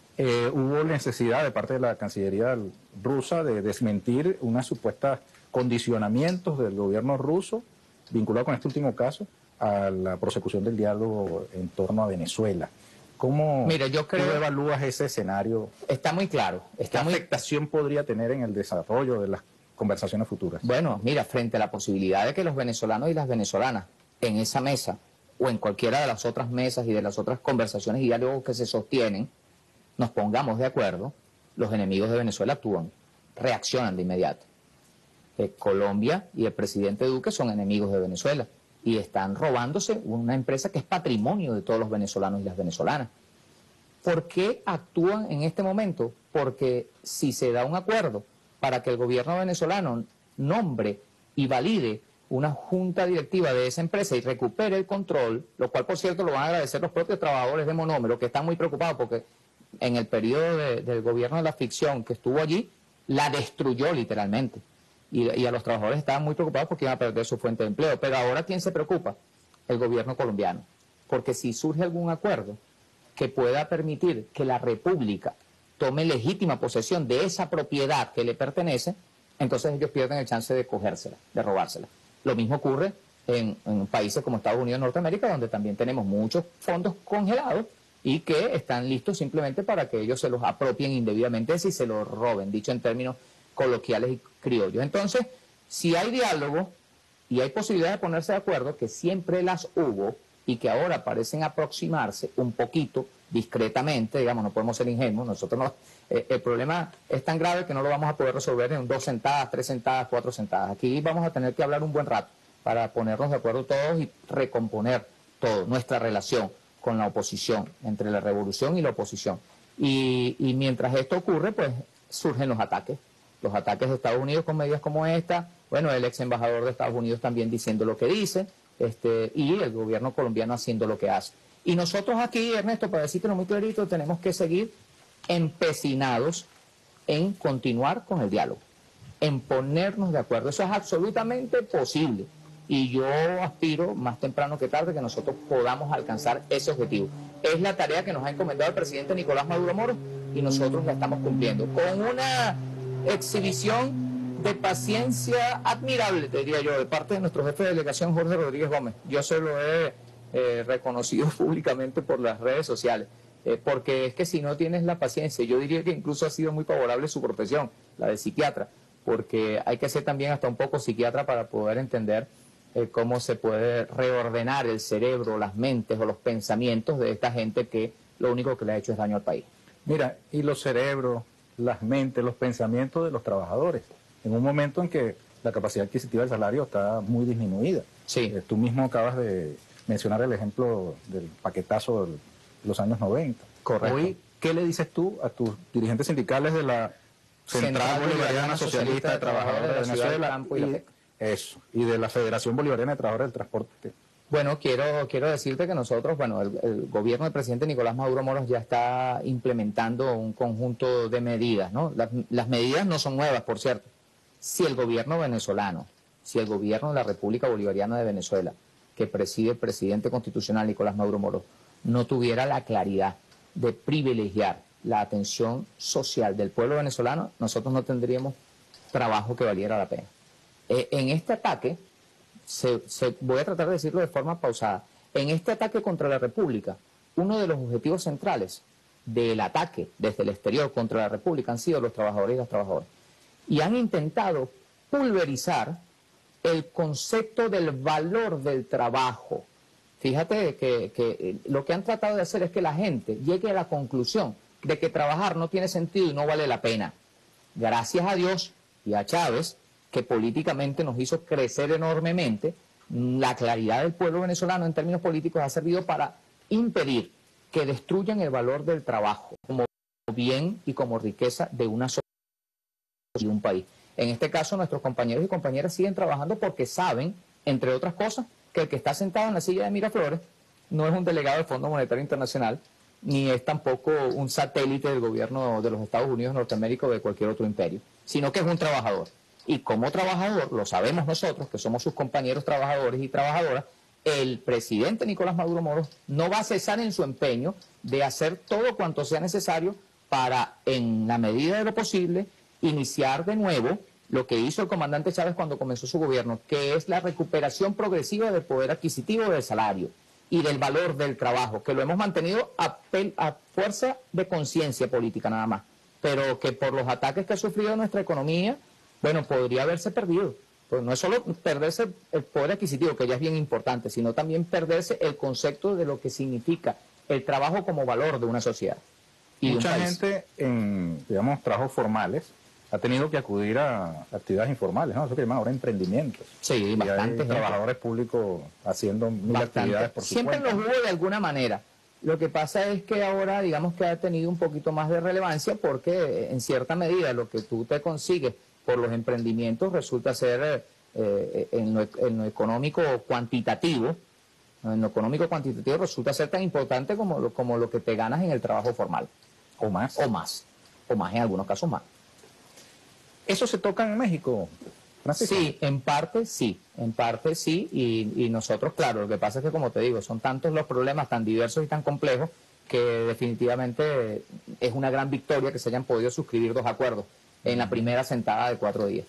Hubo necesidad de parte de la Cancillería rusa de desmentir unos supuestos condicionamientos del gobierno ruso vinculado con este último caso a la prosecución del diálogo en torno a Venezuela. ¿Cómo tú evalúas ese escenario? Está muy claro. ¿Qué afectación podría tener en el desarrollo de las conversaciones futuras? Bueno, mira, frente a la posibilidad de que los venezolanos y las venezolanas en esa mesa o en cualquiera de las otras mesas y de las otras conversaciones y diálogos que se sostienen, nos pongamos de acuerdo, los enemigos de Venezuela actúan, reaccionan de inmediato. Colombia y el presidente Duque son enemigos de Venezuela y están robándose una empresa que es patrimonio de todos los venezolanos y las venezolanas. ¿Por qué actúan en este momento? Porque si se da un acuerdo para que el gobierno venezolano nombre y valide una junta directiva de esa empresa y recupere el control, lo cual por cierto lo van a agradecer los propios trabajadores de Monómero, que están muy preocupados porque en el periodo del gobierno de la ficción que estuvo allí, la destruyó literalmente. Y a los trabajadores estaban muy preocupados porque iban a perder su fuente de empleo. Pero ahora, ¿quién se preocupa? El gobierno colombiano. Porque si surge algún acuerdo que pueda permitir que la República tome legítima posesión de esa propiedad que le pertenece, entonces ellos pierden el chance de cogérsela, de robársela. Lo mismo ocurre en países como Estados Unidos y Norteamérica, donde también tenemos muchos fondos congelados y que están listos simplemente para que ellos se los apropien indebidamente, si se los roben, dicho en términos coloquiales y criollos. Entonces, si hay diálogo y hay posibilidad de ponerse de acuerdo, que siempre las hubo y que ahora parecen aproximarse un poquito, discretamente, digamos, no podemos ser ingenuos, nosotros no, el problema es tan grave que no lo vamos a poder resolver en 2 sentadas, 3 sentadas, 4 sentadas. Aquí vamos a tener que hablar un buen rato para ponernos de acuerdo todos y recomponer todo, nuestra relación con la oposición, entre la revolución y la oposición. Y mientras esto ocurre, pues surgen los ataques de Estados Unidos con medidas como esta, bueno, el ex embajador de Estados Unidos también diciendo lo que dice, y el gobierno colombiano haciendo lo que hace. Y nosotros aquí, Ernesto, para decírtelo muy clarito, tenemos que seguir empecinados en continuar con el diálogo, en ponernos de acuerdo. Eso es absolutamente posible. Y yo aspiro, más temprano que tarde, que nosotros podamos alcanzar ese objetivo. Es la tarea que nos ha encomendado el presidente Nicolás Maduro Moros y nosotros la estamos cumpliendo. Con una exhibición de paciencia admirable, te diría yo, de parte de nuestro jefe de delegación, Jorge Rodríguez Gómez. Yo se lo he reconocido públicamente por las redes sociales. Porque es que si no tienes la paciencia, yo diría que incluso ha sido muy favorable su profesión, la de psiquiatra, porque hay que ser también hasta un poco psiquiatra para poder entender cómo se puede reordenar el cerebro, las mentes o los pensamientos de esta gente que lo único que le ha hecho es daño al país. Mira, y los cerebros, las mentes, los pensamientos de los trabajadores, en un momento en que la capacidad adquisitiva del salario está muy disminuida. Sí. Tú mismo acabas de mencionar el ejemplo del paquetazo de los años 90. Correcto. Hoy, ¿qué le dices tú a tus dirigentes sindicales de la Central Bolivariana Socialista de Trabajadores de Venezuela y de la Federación Bolivariana de Trabajadores del Transporte? Bueno, quiero decirte que nosotros, bueno, el gobierno del presidente Nicolás Maduro Moros ya está implementando un conjunto de medidas, ¿no? Las medidas no son nuevas, por cierto. Si el gobierno venezolano, si el gobierno de la República Bolivariana de Venezuela, que preside el presidente constitucional Nicolás Maduro Moros, no tuviera la claridad de privilegiar la atención social del pueblo venezolano, nosotros no tendríamos trabajo que valiera la pena. En este ataque, voy a tratar de decirlo de forma pausada, en este ataque contra la República, uno de los objetivos centrales del ataque desde el exterior contra la República han sido los trabajadores y las trabajadoras. Y han intentado pulverizar el concepto del valor del trabajo. Fíjate que lo que han tratado de hacer es que la gente llegue a la conclusión de que trabajar no tiene sentido y no vale la pena. Gracias a Dios y a Chávez, que políticamente nos hizo crecer enormemente, la claridad del pueblo venezolano en términos políticos ha servido para impedir que destruyan el valor del trabajo como bien y como riqueza de una sociedad y un país. En este caso, nuestros compañeros y compañeras siguen trabajando porque saben, entre otras cosas, que el que está sentado en la silla de Miraflores no es un delegado del Fondo Monetario Internacional, ni es tampoco un satélite del gobierno de los Estados Unidos de Norteamérica o de cualquier otro imperio, sino que es un trabajador. Y como trabajador, lo sabemos nosotros, que somos sus compañeros trabajadores y trabajadoras, el presidente Nicolás Maduro Moros no va a cesar en su empeño de hacer todo cuanto sea necesario para, en la medida de lo posible, iniciar de nuevo lo que hizo el comandante Chávez cuando comenzó su gobierno, que es la recuperación progresiva del poder adquisitivo del salario y del valor del trabajo, que lo hemos mantenido a fuerza de conciencia política nada más, pero que por los ataques que ha sufrido nuestra economía, bueno, podría haberse perdido. Pues no es solo perderse el poder adquisitivo, que ya es bien importante, sino también perderse el concepto de lo que significa el trabajo como valor de una sociedad. Y mucha gente en, digamos, trabajos formales ha tenido que acudir a actividades informales, ¿no? Eso que llaman ahora emprendimientos. Sí, bastantes trabajadores públicos haciendo mil actividades por su Siempre cuenta. los hubo de alguna manera. Lo que pasa es que ahora, digamos que ha tenido un poquito más de relevancia porque en cierta medida lo que tú te consigues por los emprendimientos resulta ser en lo económico cuantitativo, en lo económico cuantitativo resulta ser tan importante como lo que te ganas en el trabajo formal. O más. O más en algunos casos más. ¿Eso se toca en México, Francisco? Sí, en parte sí, y nosotros, claro, lo que pasa es que, como te digo, son tantos los problemas tan diversos y tan complejos que definitivamente es una gran victoria que se hayan podido suscribir 2 acuerdos en la primera sentada de 4 días.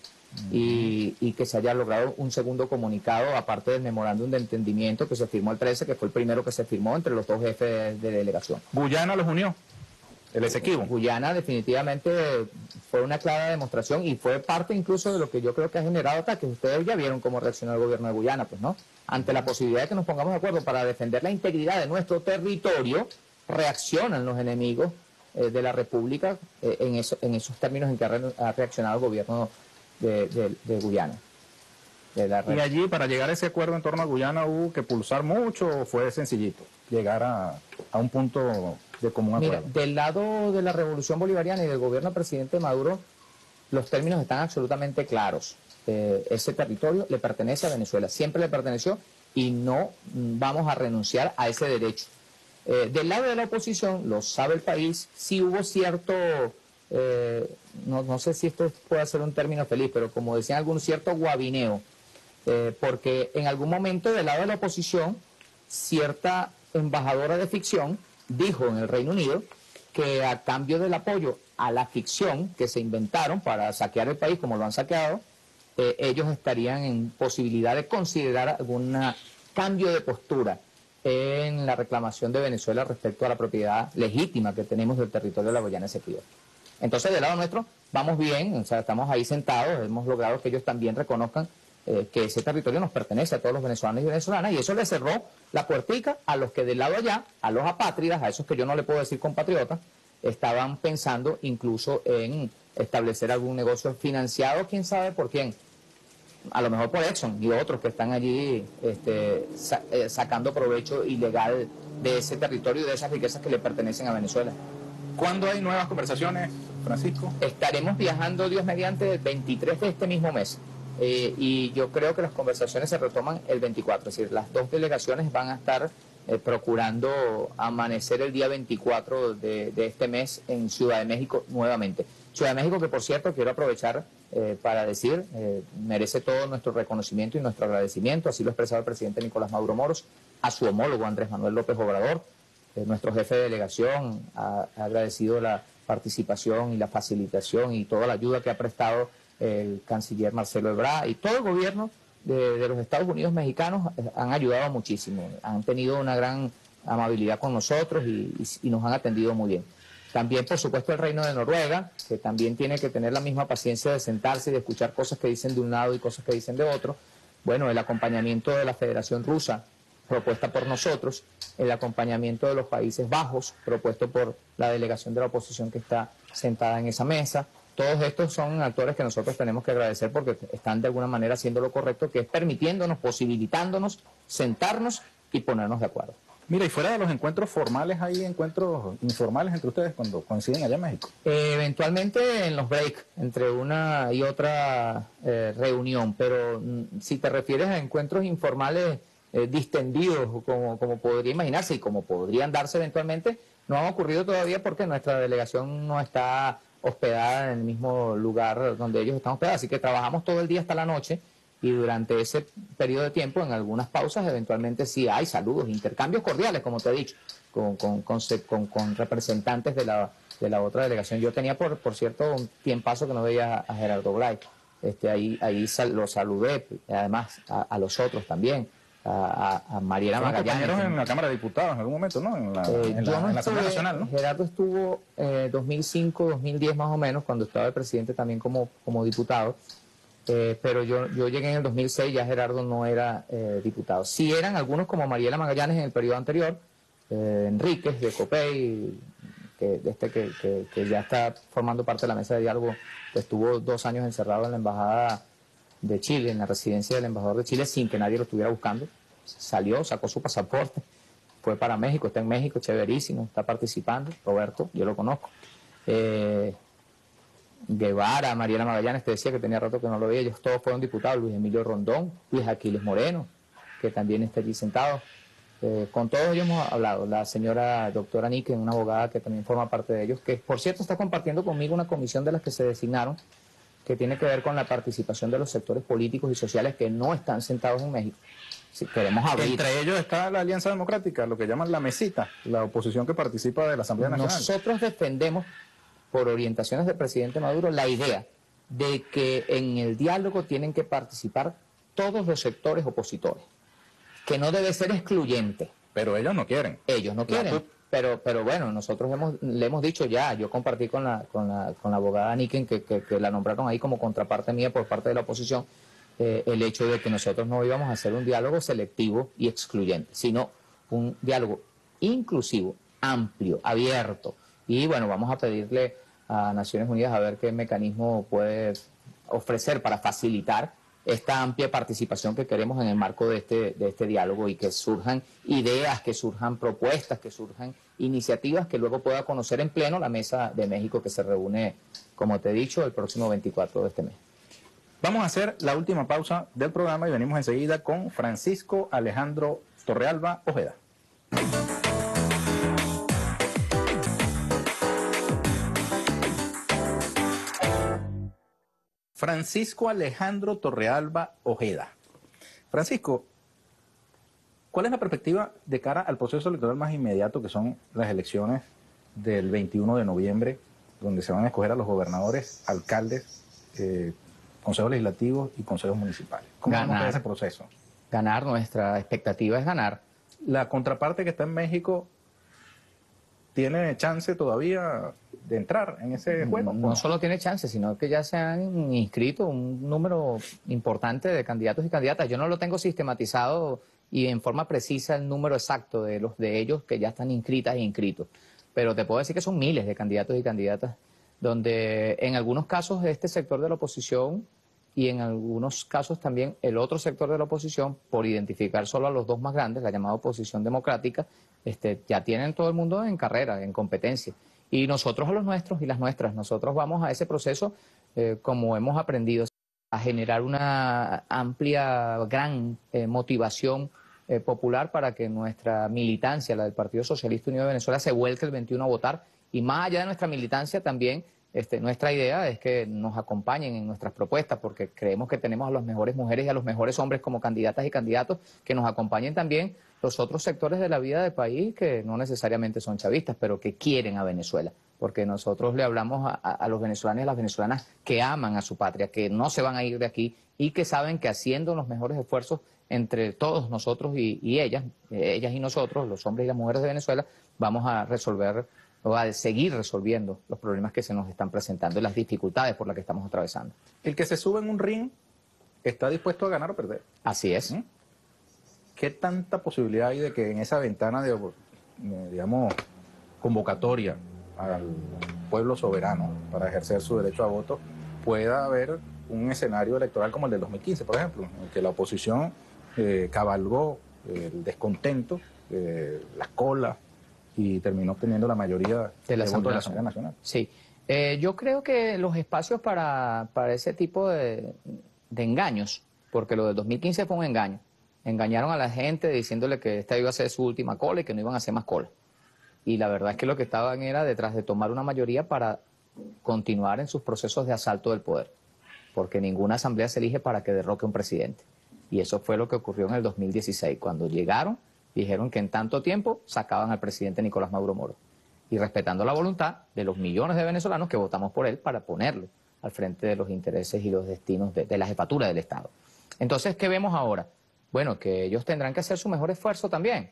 Y que se haya logrado un segundo comunicado, aparte del memorándum de entendimiento que se firmó el 13, que fue el primero que se firmó entre los 2 jefes de delegación. ¿Guyana los unió? ¿El Esequibo? Guyana definitivamente fue una clara demostración y fue parte incluso de lo que yo creo que ha generado ataques. Ustedes ya vieron cómo reaccionó el gobierno de Guyana, pues, ¿no? Ante la posibilidad de que nos pongamos de acuerdo para defender la integridad de nuestro territorio, reaccionan los enemigos de la República en esos términos en que ha reaccionado el gobierno de Guyana. Y allí, para llegar a ese acuerdo en torno a Guyana, ¿hubo que pulsar mucho o fue sencillito llegar a un punto de común acuerdo? Mira, del lado de la Revolución Bolivariana y del gobierno del presidente Maduro, los términos están absolutamente claros. Ese territorio le pertenece a Venezuela, siempre le perteneció y no vamos a renunciar a ese derecho. Del lado de la oposición, lo sabe el país, sí hubo cierto, no sé si esto puede ser un término feliz, pero como decían algunos, cierto guabineo, porque en algún momento del lado de la oposición, cierta embajadora de ficción dijo en el Reino Unido que a cambio del apoyo a la ficción que se inventaron para saquear el país como lo han saqueado, ellos estarían en posibilidad de considerar algún cambio de postura en la reclamación de Venezuela respecto a la propiedad legítima que tenemos del territorio de la Guayana Esequiba. Entonces, del lado nuestro, vamos bien, o sea, estamos ahí sentados, hemos logrado que ellos también reconozcan que ese territorio nos pertenece a todos los venezolanos y venezolanas, y eso le cerró la puertica a los que del lado allá, a los apátridas, a esos que yo no le puedo decir compatriotas, estaban pensando incluso en establecer algún negocio financiado, quién sabe por quién, a lo mejor por Exxon y otros que están allí sacando provecho ilegal de ese territorio y de esas riquezas que le pertenecen a Venezuela. ¿Cuándo hay nuevas conversaciones, Francisco? Estaremos viajando, Dios mediante, el 23 de este mismo mes. Y yo creo que las conversaciones se retoman el 24, es decir, las dos delegaciones van a estar procurando amanecer el día 24 de este mes en Ciudad de México nuevamente. Ciudad de México, que por cierto quiero aprovechar para decir, merece todo nuestro reconocimiento y nuestro agradecimiento, así lo ha expresado el presidente Nicolás Maduro Moros, a su homólogo Andrés Manuel López Obrador. Nuestro jefe de delegación ha agradecido la participación y la facilitación y toda la ayuda que ha prestado el canciller Marcelo Ebrard y todo el gobierno de los Estados Unidos mexicanos han ayudado muchísimo, han tenido una gran amabilidad con nosotros y nos han atendido muy bien. También, por supuesto, el Reino de Noruega, que también tiene que tener la misma paciencia de sentarse y de escuchar cosas que dicen de un lado y cosas que dicen de otro. Bueno, el acompañamiento de la Federación Rusa, propuesta por nosotros, el acompañamiento de los Países Bajos, propuesto por la delegación de la oposición que está sentada en esa mesa. Todos estos son actores que nosotros tenemos que agradecer porque están de alguna manera haciendo lo correcto, que es permitiéndonos, posibilitándonos, sentarnos y ponernos de acuerdo. Mira, y fuera de los encuentros formales, ¿hay encuentros informales entre ustedes cuando coinciden allá en México? Eventualmente en los breaks, entre una y otra reunión, pero si te refieres a encuentros informales distendidos, como podría imaginarse y como podrían darse eventualmente, no han ocurrido todavía porque nuestra delegación no está hospedada en el mismo lugar donde ellos están hospedados, así que trabajamos todo el día hasta la noche y durante ese periodo de tiempo, en algunas pausas, eventualmente sí hay saludos, intercambios cordiales, como te he dicho, con representantes de la otra delegación. Yo tenía, por cierto, un tiempazo que no veía a Gerardo Blay, ahí lo saludé, además a los otros también. A Mariela Magallanes. Compañeros en la Cámara de Diputados en algún momento, ¿no? En la Asamblea Nacional, ¿no? Gerardo estuvo 2005, 2010 más o menos, cuando estaba el presidente también como diputado, pero yo llegué en el 2006, ya Gerardo no era diputado. Sí eran algunos como Mariela Magallanes en el periodo anterior, Enríquez de Copey, que ya está formando parte de la mesa de diálogo, que estuvo 2 años encerrado en la embajada de Chile, en la residencia del embajador de Chile, sin que nadie lo estuviera buscando. Salió, sacó su pasaporte, fue para México, está en México, chéverísimo, está participando. Roberto, yo lo conozco. Guevara, Mariela Magallanes, te decía que tenía rato que no lo veía, ellos todos fueron diputados, Luis Emilio Rondón, Luis Aquiles Moreno, que también está allí sentado. Con todos ellos hemos hablado, la señora doctora Niken, una abogada que también forma parte de ellos, que por cierto está compartiendo conmigo una comisión de las que se designaron, que tiene que ver con la participación de los sectores políticos y sociales que no están sentados en México. Si queremos abrir. Entre ellos está la Alianza Democrática, lo que llaman la mesita, la oposición que participa de la Asamblea Nacional. Nosotros defendemos, por orientaciones del presidente Maduro, la idea de que en el diálogo tienen que participar todos los sectores opositores, que no debe ser excluyente. Pero ellos no quieren. Ellos no quieren. Pero bueno, nosotros le hemos dicho ya, yo compartí con la abogada Niken, que la nombraron ahí como contraparte mía por parte de la oposición, el hecho de que nosotros no íbamos a hacer un diálogo selectivo y excluyente, sino un diálogo inclusivo, amplio, abierto. Y bueno, vamos a pedirle a Naciones Unidas a ver qué mecanismo puede ofrecer para facilitar esta amplia participación que queremos en el marco de este diálogo y que surjan ideas, que surjan propuestas, que surjan iniciativas que luego pueda conocer en pleno la Mesa de México que se reúne, como te he dicho, el próximo 24 de este mes. Vamos a hacer la última pausa del programa y venimos enseguida con Francisco Alejandro Torrealba Ojeda. Francisco Alejandro Torrealba Ojeda. Francisco, ¿cuál es la perspectiva de cara al proceso electoral más inmediato, que son las elecciones del 21 de noviembre, donde se van a escoger a los gobernadores, alcaldes, consejos legislativos y consejos municipales? ¿Cómo vamos a ese proceso? Ganar, nuestra expectativa es ganar. La contraparte que está en México tiene chance todavía de entrar en ese juego. No solo tiene chance, sino que ya se han inscrito un número importante de candidatos y candidatas. Yo no lo tengo sistematizado y en forma precisa el número exacto de los de ellos que ya están inscritas e inscritos. Pero te puedo decir que son miles de candidatos y candidatas, donde en algunos casos este sector de la oposición y en algunos casos también el otro sector de la oposición, por identificar solo a los dos más grandes, la llamada oposición democrática, ya tienen todo el mundo en carrera, en competencia. Y nosotros a los nuestros y las nuestras, nosotros vamos a ese proceso, como hemos aprendido, a generar una amplia, gran motivación popular para que nuestra militancia, la del Partido Socialista Unido de Venezuela, se vuelque el 21 a votar. Y más allá de nuestra militancia también, nuestra idea es que nos acompañen en nuestras propuestas, porque creemos que tenemos a las mejores mujeres y a los mejores hombres como candidatas y candidatos, que nos acompañen también los otros sectores de la vida del país que no necesariamente son chavistas, pero que quieren a Venezuela, porque nosotros le hablamos a los venezolanos y a las venezolanas que aman a su patria, que no se van a ir de aquí y que saben que haciendo los mejores esfuerzos entre todos nosotros y ellas y nosotros, los hombres y las mujeres de Venezuela, vamos a resolver o a seguir resolviendo los problemas que se nos están presentando y las dificultades por las que estamos atravesando. El que se sube en un ring está dispuesto a ganar o perder. Así es. ¿Qué tanta posibilidad hay de que en esa ventana de, digamos, convocatoria al pueblo soberano para ejercer su derecho a voto pueda haber un escenario electoral como el del 2015, por ejemplo, en el que la oposición cabalgó el descontento, la cola, y terminó obteniendo la mayoría de votos de la Asamblea Nacional? Sí. Yo creo que los espacios para ese tipo de engaños, porque lo del 2015 fue un engaño, engañaron a la gente diciéndole que esta iba a ser su última cola y que no iban a hacer más cola. Y la verdad es que lo que estaban era detrás de tomar una mayoría para continuar en sus procesos de asalto del poder, porque ninguna asamblea se elige para que derroque a un presidente. Y eso fue lo que ocurrió en el 2016, cuando llegaron, dijeron que en tanto tiempo sacaban al presidente Nicolás Maduro Moro, y respetando la voluntad de los millones de venezolanos que votamos por él para ponerlo al frente de los intereses y los destinos de la jefatura del Estado. Entonces, ¿qué vemos ahora? Bueno, que ellos tendrán que hacer su mejor esfuerzo también.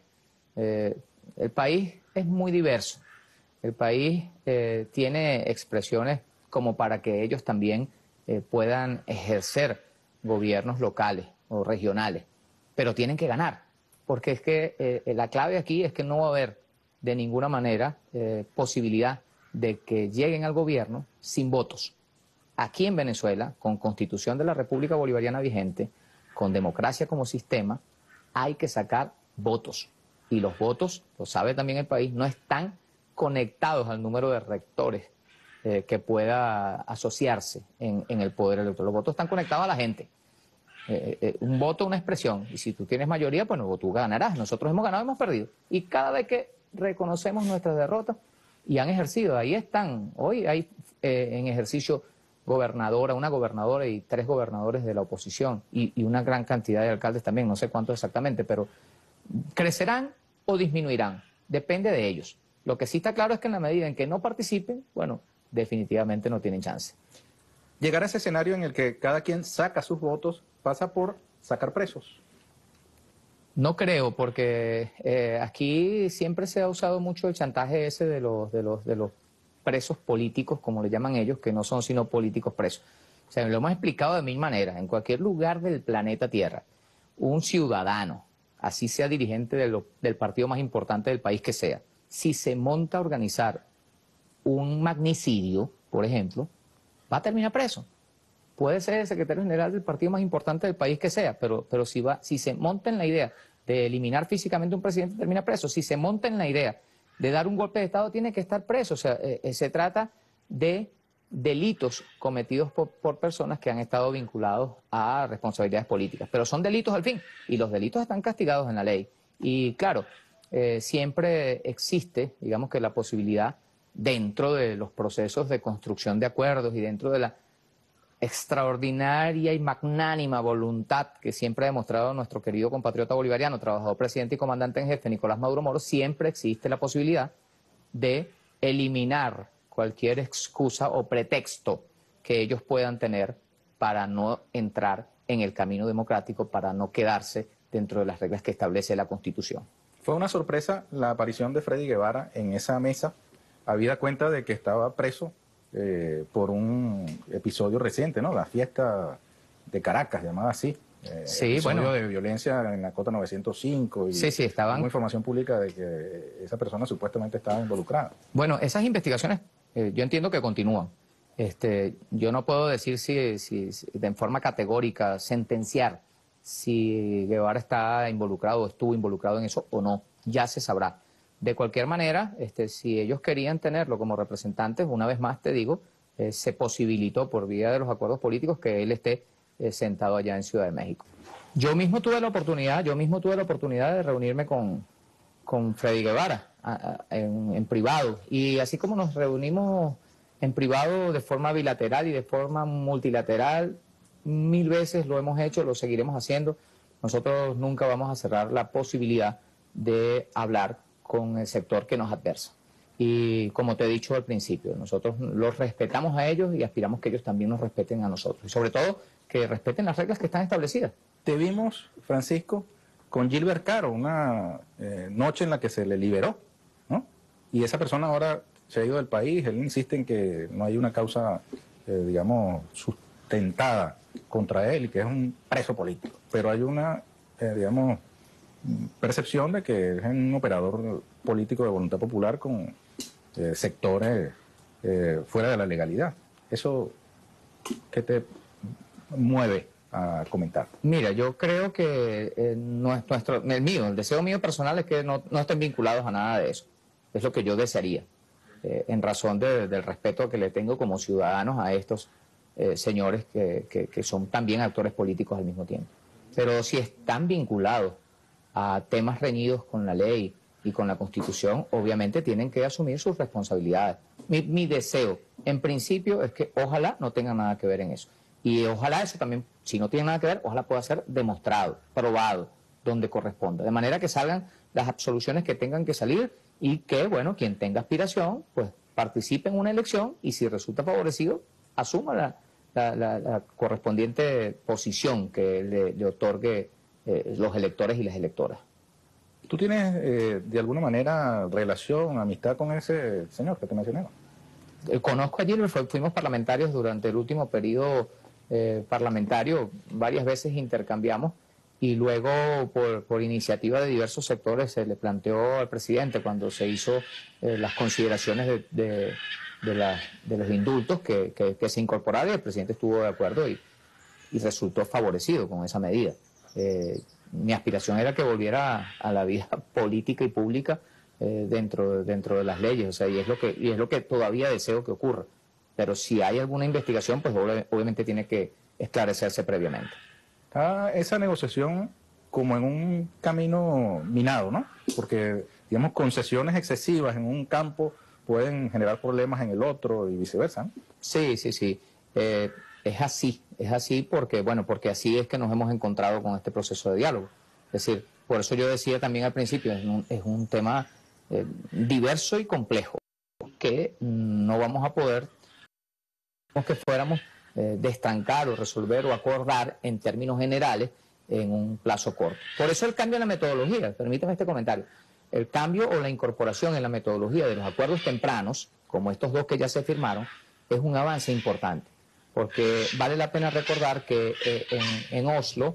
El país es muy diverso. El país tiene expresiones como para que ellos también puedan ejercer gobiernos locales o regionales, pero tienen que ganar, porque es que la clave aquí es que no va a haber de ninguna manera posibilidad de que lleguen al gobierno sin votos. Aquí en Venezuela, con Constitución de la República Bolivariana vigente, con democracia como sistema, hay que sacar votos. Y los votos, lo sabe también el país, no están conectados al número de rectores que pueda asociarse en el poder electoral. Los votos están conectados a la gente. Un voto es una expresión, y si tú tienes mayoría, pues no, tú ganarás. Nosotros hemos ganado, hemos perdido. Y cada vez que reconocemos nuestras derrotas y han ejercido, ahí están, hoy hay en ejercicio una gobernadora y 3 gobernadores de la oposición y una gran cantidad de alcaldes también, no sé cuántos exactamente, pero crecerán o disminuirán, depende de ellos. Lo que sí está claro es que en la medida en que no participen, bueno, definitivamente no tienen chance. Llegar a ese escenario en el que cada quien saca sus votos pasa por sacar presos. No creo, porque aquí siempre se ha usado mucho el chantaje ese de los presos políticos, como le llaman ellos, que no son sino políticos presos. O sea, lo hemos explicado de 1000 maneras. En cualquier lugar del planeta Tierra, un ciudadano, así sea dirigente del partido más importante del país que sea, si se monta a organizar un magnicidio, por ejemplo, va a terminar preso. puede ser el secretario general del partido más importante del país que sea, pero si se monta en la idea de eliminar físicamente a un presidente, termina preso. Si se monta en la idea de dar un golpe de Estado, tiene que estar preso. O sea, se trata de delitos cometidos por personas que han estado vinculados a responsabilidades políticas, pero son delitos al fin, y los delitos están castigados en la ley. Y claro, siempre existe, digamos que la posibilidad, dentro de los procesos de construcción de acuerdos y dentro de la extraordinaria y magnánima voluntad que siempre ha demostrado nuestro querido compatriota bolivariano, trabajador, presidente y comandante en jefe, Nicolás Maduro Moro, siempre existe la posibilidad de eliminar cualquier excusa o pretexto que ellos puedan tener para no entrar en el camino democrático, para no quedarse dentro de las reglas que establece la Constitución. Fue una sorpresa la aparición de Freddy Guevara en esa mesa, habida cuenta de que estaba preso por un episodio reciente, ¿no? La fiesta de Caracas, llamada así. Sí, episodio bueno, de violencia en la Cota 905 y sí, estaban. hubo información pública de que esa persona supuestamente estaba involucrada. Bueno, esas investigaciones yo entiendo que continúan. Yo no puedo decir si de forma categórica sentenciar si Guevara está involucrado o estuvo involucrado en eso o no. Ya se sabrá. De cualquier manera, si ellos querían tenerlo como representantes, una vez más te digo, se posibilitó por vía de los acuerdos políticos que él esté sentado allá en Ciudad de México. Yo mismo tuve la oportunidad de reunirme con Freddy Guevara en privado, y así como nos reunimos en privado de forma bilateral y de forma multilateral, 1000 veces lo hemos hecho, lo seguiremos haciendo. Nosotros nunca vamos a cerrar la posibilidad de hablar con el sector que nos adversa. Y como te he dicho al principio, nosotros los respetamos a ellos y aspiramos que ellos también nos respeten a nosotros. Y sobre todo, que respeten las reglas que están establecidas. Te vimos, Francisco, con Gilbert Caro, una noche en la que se le liberó, ¿no? Y esa persona ahora se ha ido del país. Él insiste en que no hay una causa, digamos, sustentada contra él y que es un preso político. Pero hay una, digamos, percepción de que es un operador político de voluntad popular con sectores fuera de la legalidad. ¿Eso qué te mueve a comentar? Mira, yo creo que el deseo mío personal es que no estén vinculados a nada de eso. Es lo que yo desearía, en razón del respeto que le tengo como ciudadanos a estos señores que son también actores políticos al mismo tiempo. Pero si están vinculados a temas reñidos con la ley y con la Constitución, obviamente tienen que asumir sus responsabilidades. Mi deseo, en principio, es que ojalá no tengan nada que ver en eso. Y ojalá eso también, si no tiene nada que ver, ojalá pueda ser demostrado, probado, donde corresponda. De manera que salgan las absoluciones que tengan que salir y que, bueno, quien tenga aspiración, pues participe en una elección y si resulta favorecido, asuma la correspondiente posición que le otorgue los electores y las electoras. ¿Tú tienes de alguna manera relación, amistad con ese señor que te mencioné? Conozco a Gilbert, fuimos parlamentarios durante el último periodo parlamentario, varias veces intercambiamos y luego por iniciativa de diversos sectores se le planteó al presidente cuando se hizo las consideraciones de los indultos que se incorporaron, y el presidente estuvo de acuerdo y resultó favorecido con esa medida. Mi aspiración era que volviera a la vida política y pública dentro de las leyes, o sea, y es lo que todavía deseo que ocurra. Pero si hay alguna investigación, pues obviamente tiene que esclarecerse previamente. Está esa negociación como en un camino minado, ¿no? Porque, digamos, concesiones excesivas en un campo pueden generar problemas en el otro y viceversa, ¿no? Sí. Es así porque así es que nos hemos encontrado con este proceso de diálogo. Es decir, por eso yo decía también al principio, es un tema diverso y complejo, que no vamos a poder, que fuéramos de estancar o resolver o acordar en términos generales en un plazo corto. Por eso el cambio en la metodología, permítame este comentario, el cambio o la incorporación en la metodología de los acuerdos tempranos, como estos dos que ya se firmaron, es un avance importante, porque vale la pena recordar que en Oslo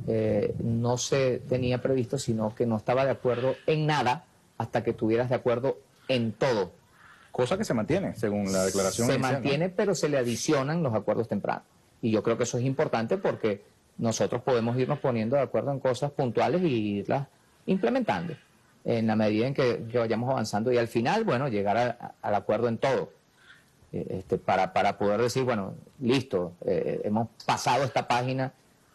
no se tenía previsto, sino que no estaba de acuerdo en nada hasta que estuvieras de acuerdo en todo. Cosa que se mantiene, según la declaración Se inicial, mantiene, ¿no? pero se le adicionan los acuerdos tempranos. Y yo creo que eso es importante porque nosotros podemos irnos poniendo de acuerdo en cosas puntuales y irlas implementando en la medida en que vayamos avanzando y al final, bueno, llegar al acuerdo en todo. Para poder decir, bueno, listo, hemos pasado esta página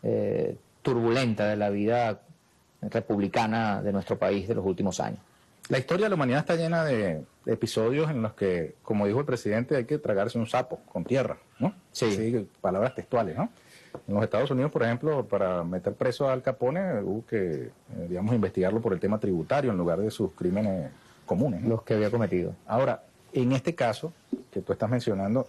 turbulenta de la vida republicana de nuestro país de los últimos años. La historia de la humanidad está llena de episodios en los que, como dijo el presidente, hay que tragarse un sapo con tierra, ¿no? Sí. Palabras textuales, ¿no? En los Estados Unidos, por ejemplo, para meter preso a Al Capone hubo que, digamos, investigarlo por el tema tributario en lugar de sus crímenes comunes, ¿no? Los que había cometido. Ahora, en este caso que tú estás mencionando,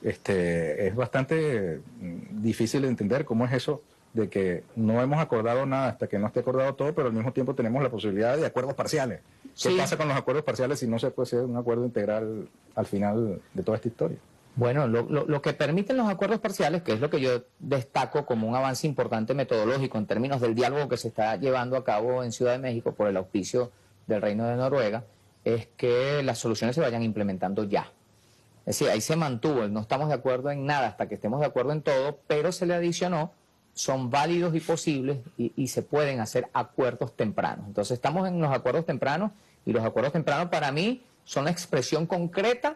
es bastante difícil de entender cómo es eso de que no hemos acordado nada hasta que no esté acordado todo, pero al mismo tiempo tenemos la posibilidad de acuerdos parciales. ¿Qué pasa con los acuerdos parciales si no se puede hacer un acuerdo integral al final de toda esta historia? Bueno, lo que permiten los acuerdos parciales, que es lo que yo destaco como un avance importante metodológico en términos del diálogo que se está llevando a cabo en Ciudad de México por el auspicio del Reino de Noruega, es que las soluciones se vayan implementando ya. Es decir, ahí se mantuvo, no estamos de acuerdo en nada hasta que estemos de acuerdo en todo, pero se le adicionó, son válidos y posibles y se pueden hacer acuerdos tempranos. Entonces estamos en los acuerdos tempranos y los acuerdos tempranos para mí son la expresión concreta,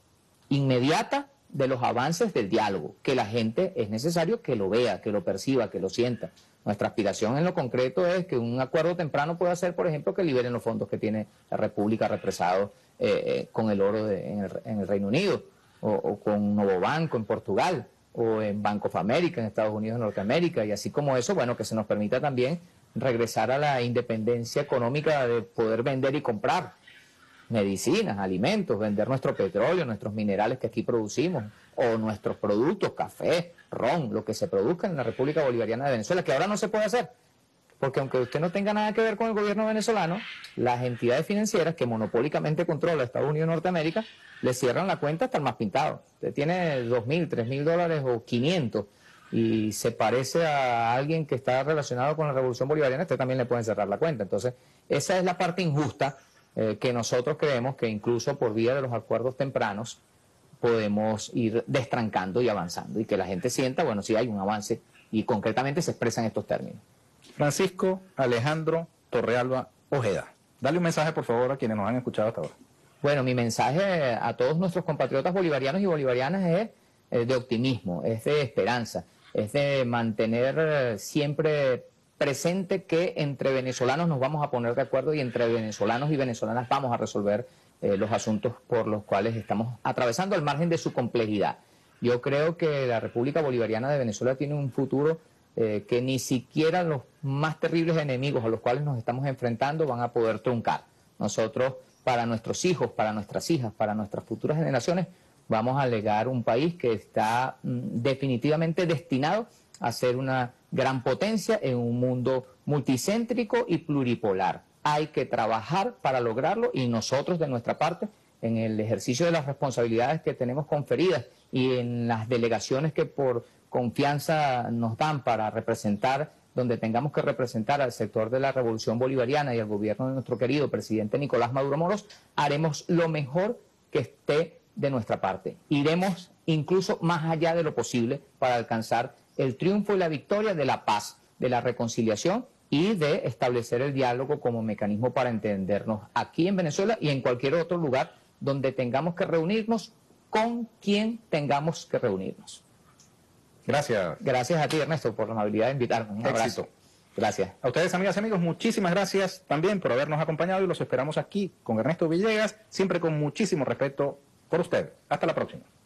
inmediata de los avances del diálogo, que la gente es necesario que lo vea, que lo perciba, que lo sienta. Nuestra aspiración en lo concreto es que un acuerdo temprano pueda ser, por ejemplo, que liberen los fondos que tiene la República represados con el oro en el Reino Unido, o con Novo Banco en Portugal, o en Bank of America en Estados Unidos de Norteamérica, y así como eso, bueno, que se nos permita también regresar a la independencia económica de poder vender y comprar medicinas, alimentos, vender nuestro petróleo, nuestros minerales que aquí producimos, o nuestros productos, café, ron, lo que se produzca en la República Bolivariana de Venezuela, que ahora no se puede hacer, porque aunque usted no tenga nada que ver con el gobierno venezolano, las entidades financieras que monopólicamente controla Estados Unidos y Norteamérica, le cierran la cuenta hasta el más pintado. Usted tiene $2.000, $3.000 o 500 y se parece a alguien que está relacionado con la Revolución Bolivariana, usted también le pueden cerrar la cuenta. Entonces, esa es la parte injusta que nosotros creemos que incluso por vía de los acuerdos tempranos podemos ir destrancando y avanzando y que la gente sienta, bueno, sí hay un avance y concretamente se expresa en estos términos. Francisco Alejandro Torrealba Ojeda, dale un mensaje por favor a quienes nos han escuchado hasta ahora. Bueno, mi mensaje a todos nuestros compatriotas bolivarianos y bolivarianas es de optimismo, es de esperanza, es de mantener siempre presente que entre venezolanos nos vamos a poner de acuerdo y entre venezolanos y venezolanas vamos a resolver los asuntos por los cuales estamos atravesando al margen de su complejidad. Yo creo que la República Bolivariana de Venezuela tiene un futuro que ni siquiera los más terribles enemigos a los cuales nos estamos enfrentando van a poder truncar. Nosotros, para nuestros hijos, para nuestras hijas, para nuestras futuras generaciones, vamos a legar un país que está definitivamente destinado a ser una gran potencia en un mundo multicéntrico y pluripolar. Hay que trabajar para lograrlo y nosotros de nuestra parte, en el ejercicio de las responsabilidades que tenemos conferidas y en las delegaciones que por confianza nos dan para representar donde tengamos que representar al sector de la Revolución Bolivariana y al gobierno de nuestro querido presidente Nicolás Maduro Moros, haremos lo mejor que esté de nuestra parte. Iremos incluso más allá de lo posible para alcanzar el triunfo y la victoria de la paz, de la reconciliación y de establecer el diálogo como mecanismo para entendernos aquí en Venezuela y en cualquier otro lugar donde tengamos que reunirnos con quien tengamos que reunirnos. Gracias. Gracias a ti, Ernesto, por la amabilidad de invitarme. Un abrazo. Éxito. Gracias. A ustedes, amigas y amigos, muchísimas gracias también por habernos acompañado y los esperamos aquí con Ernesto Villegas, siempre con muchísimo respeto por usted. Hasta la próxima.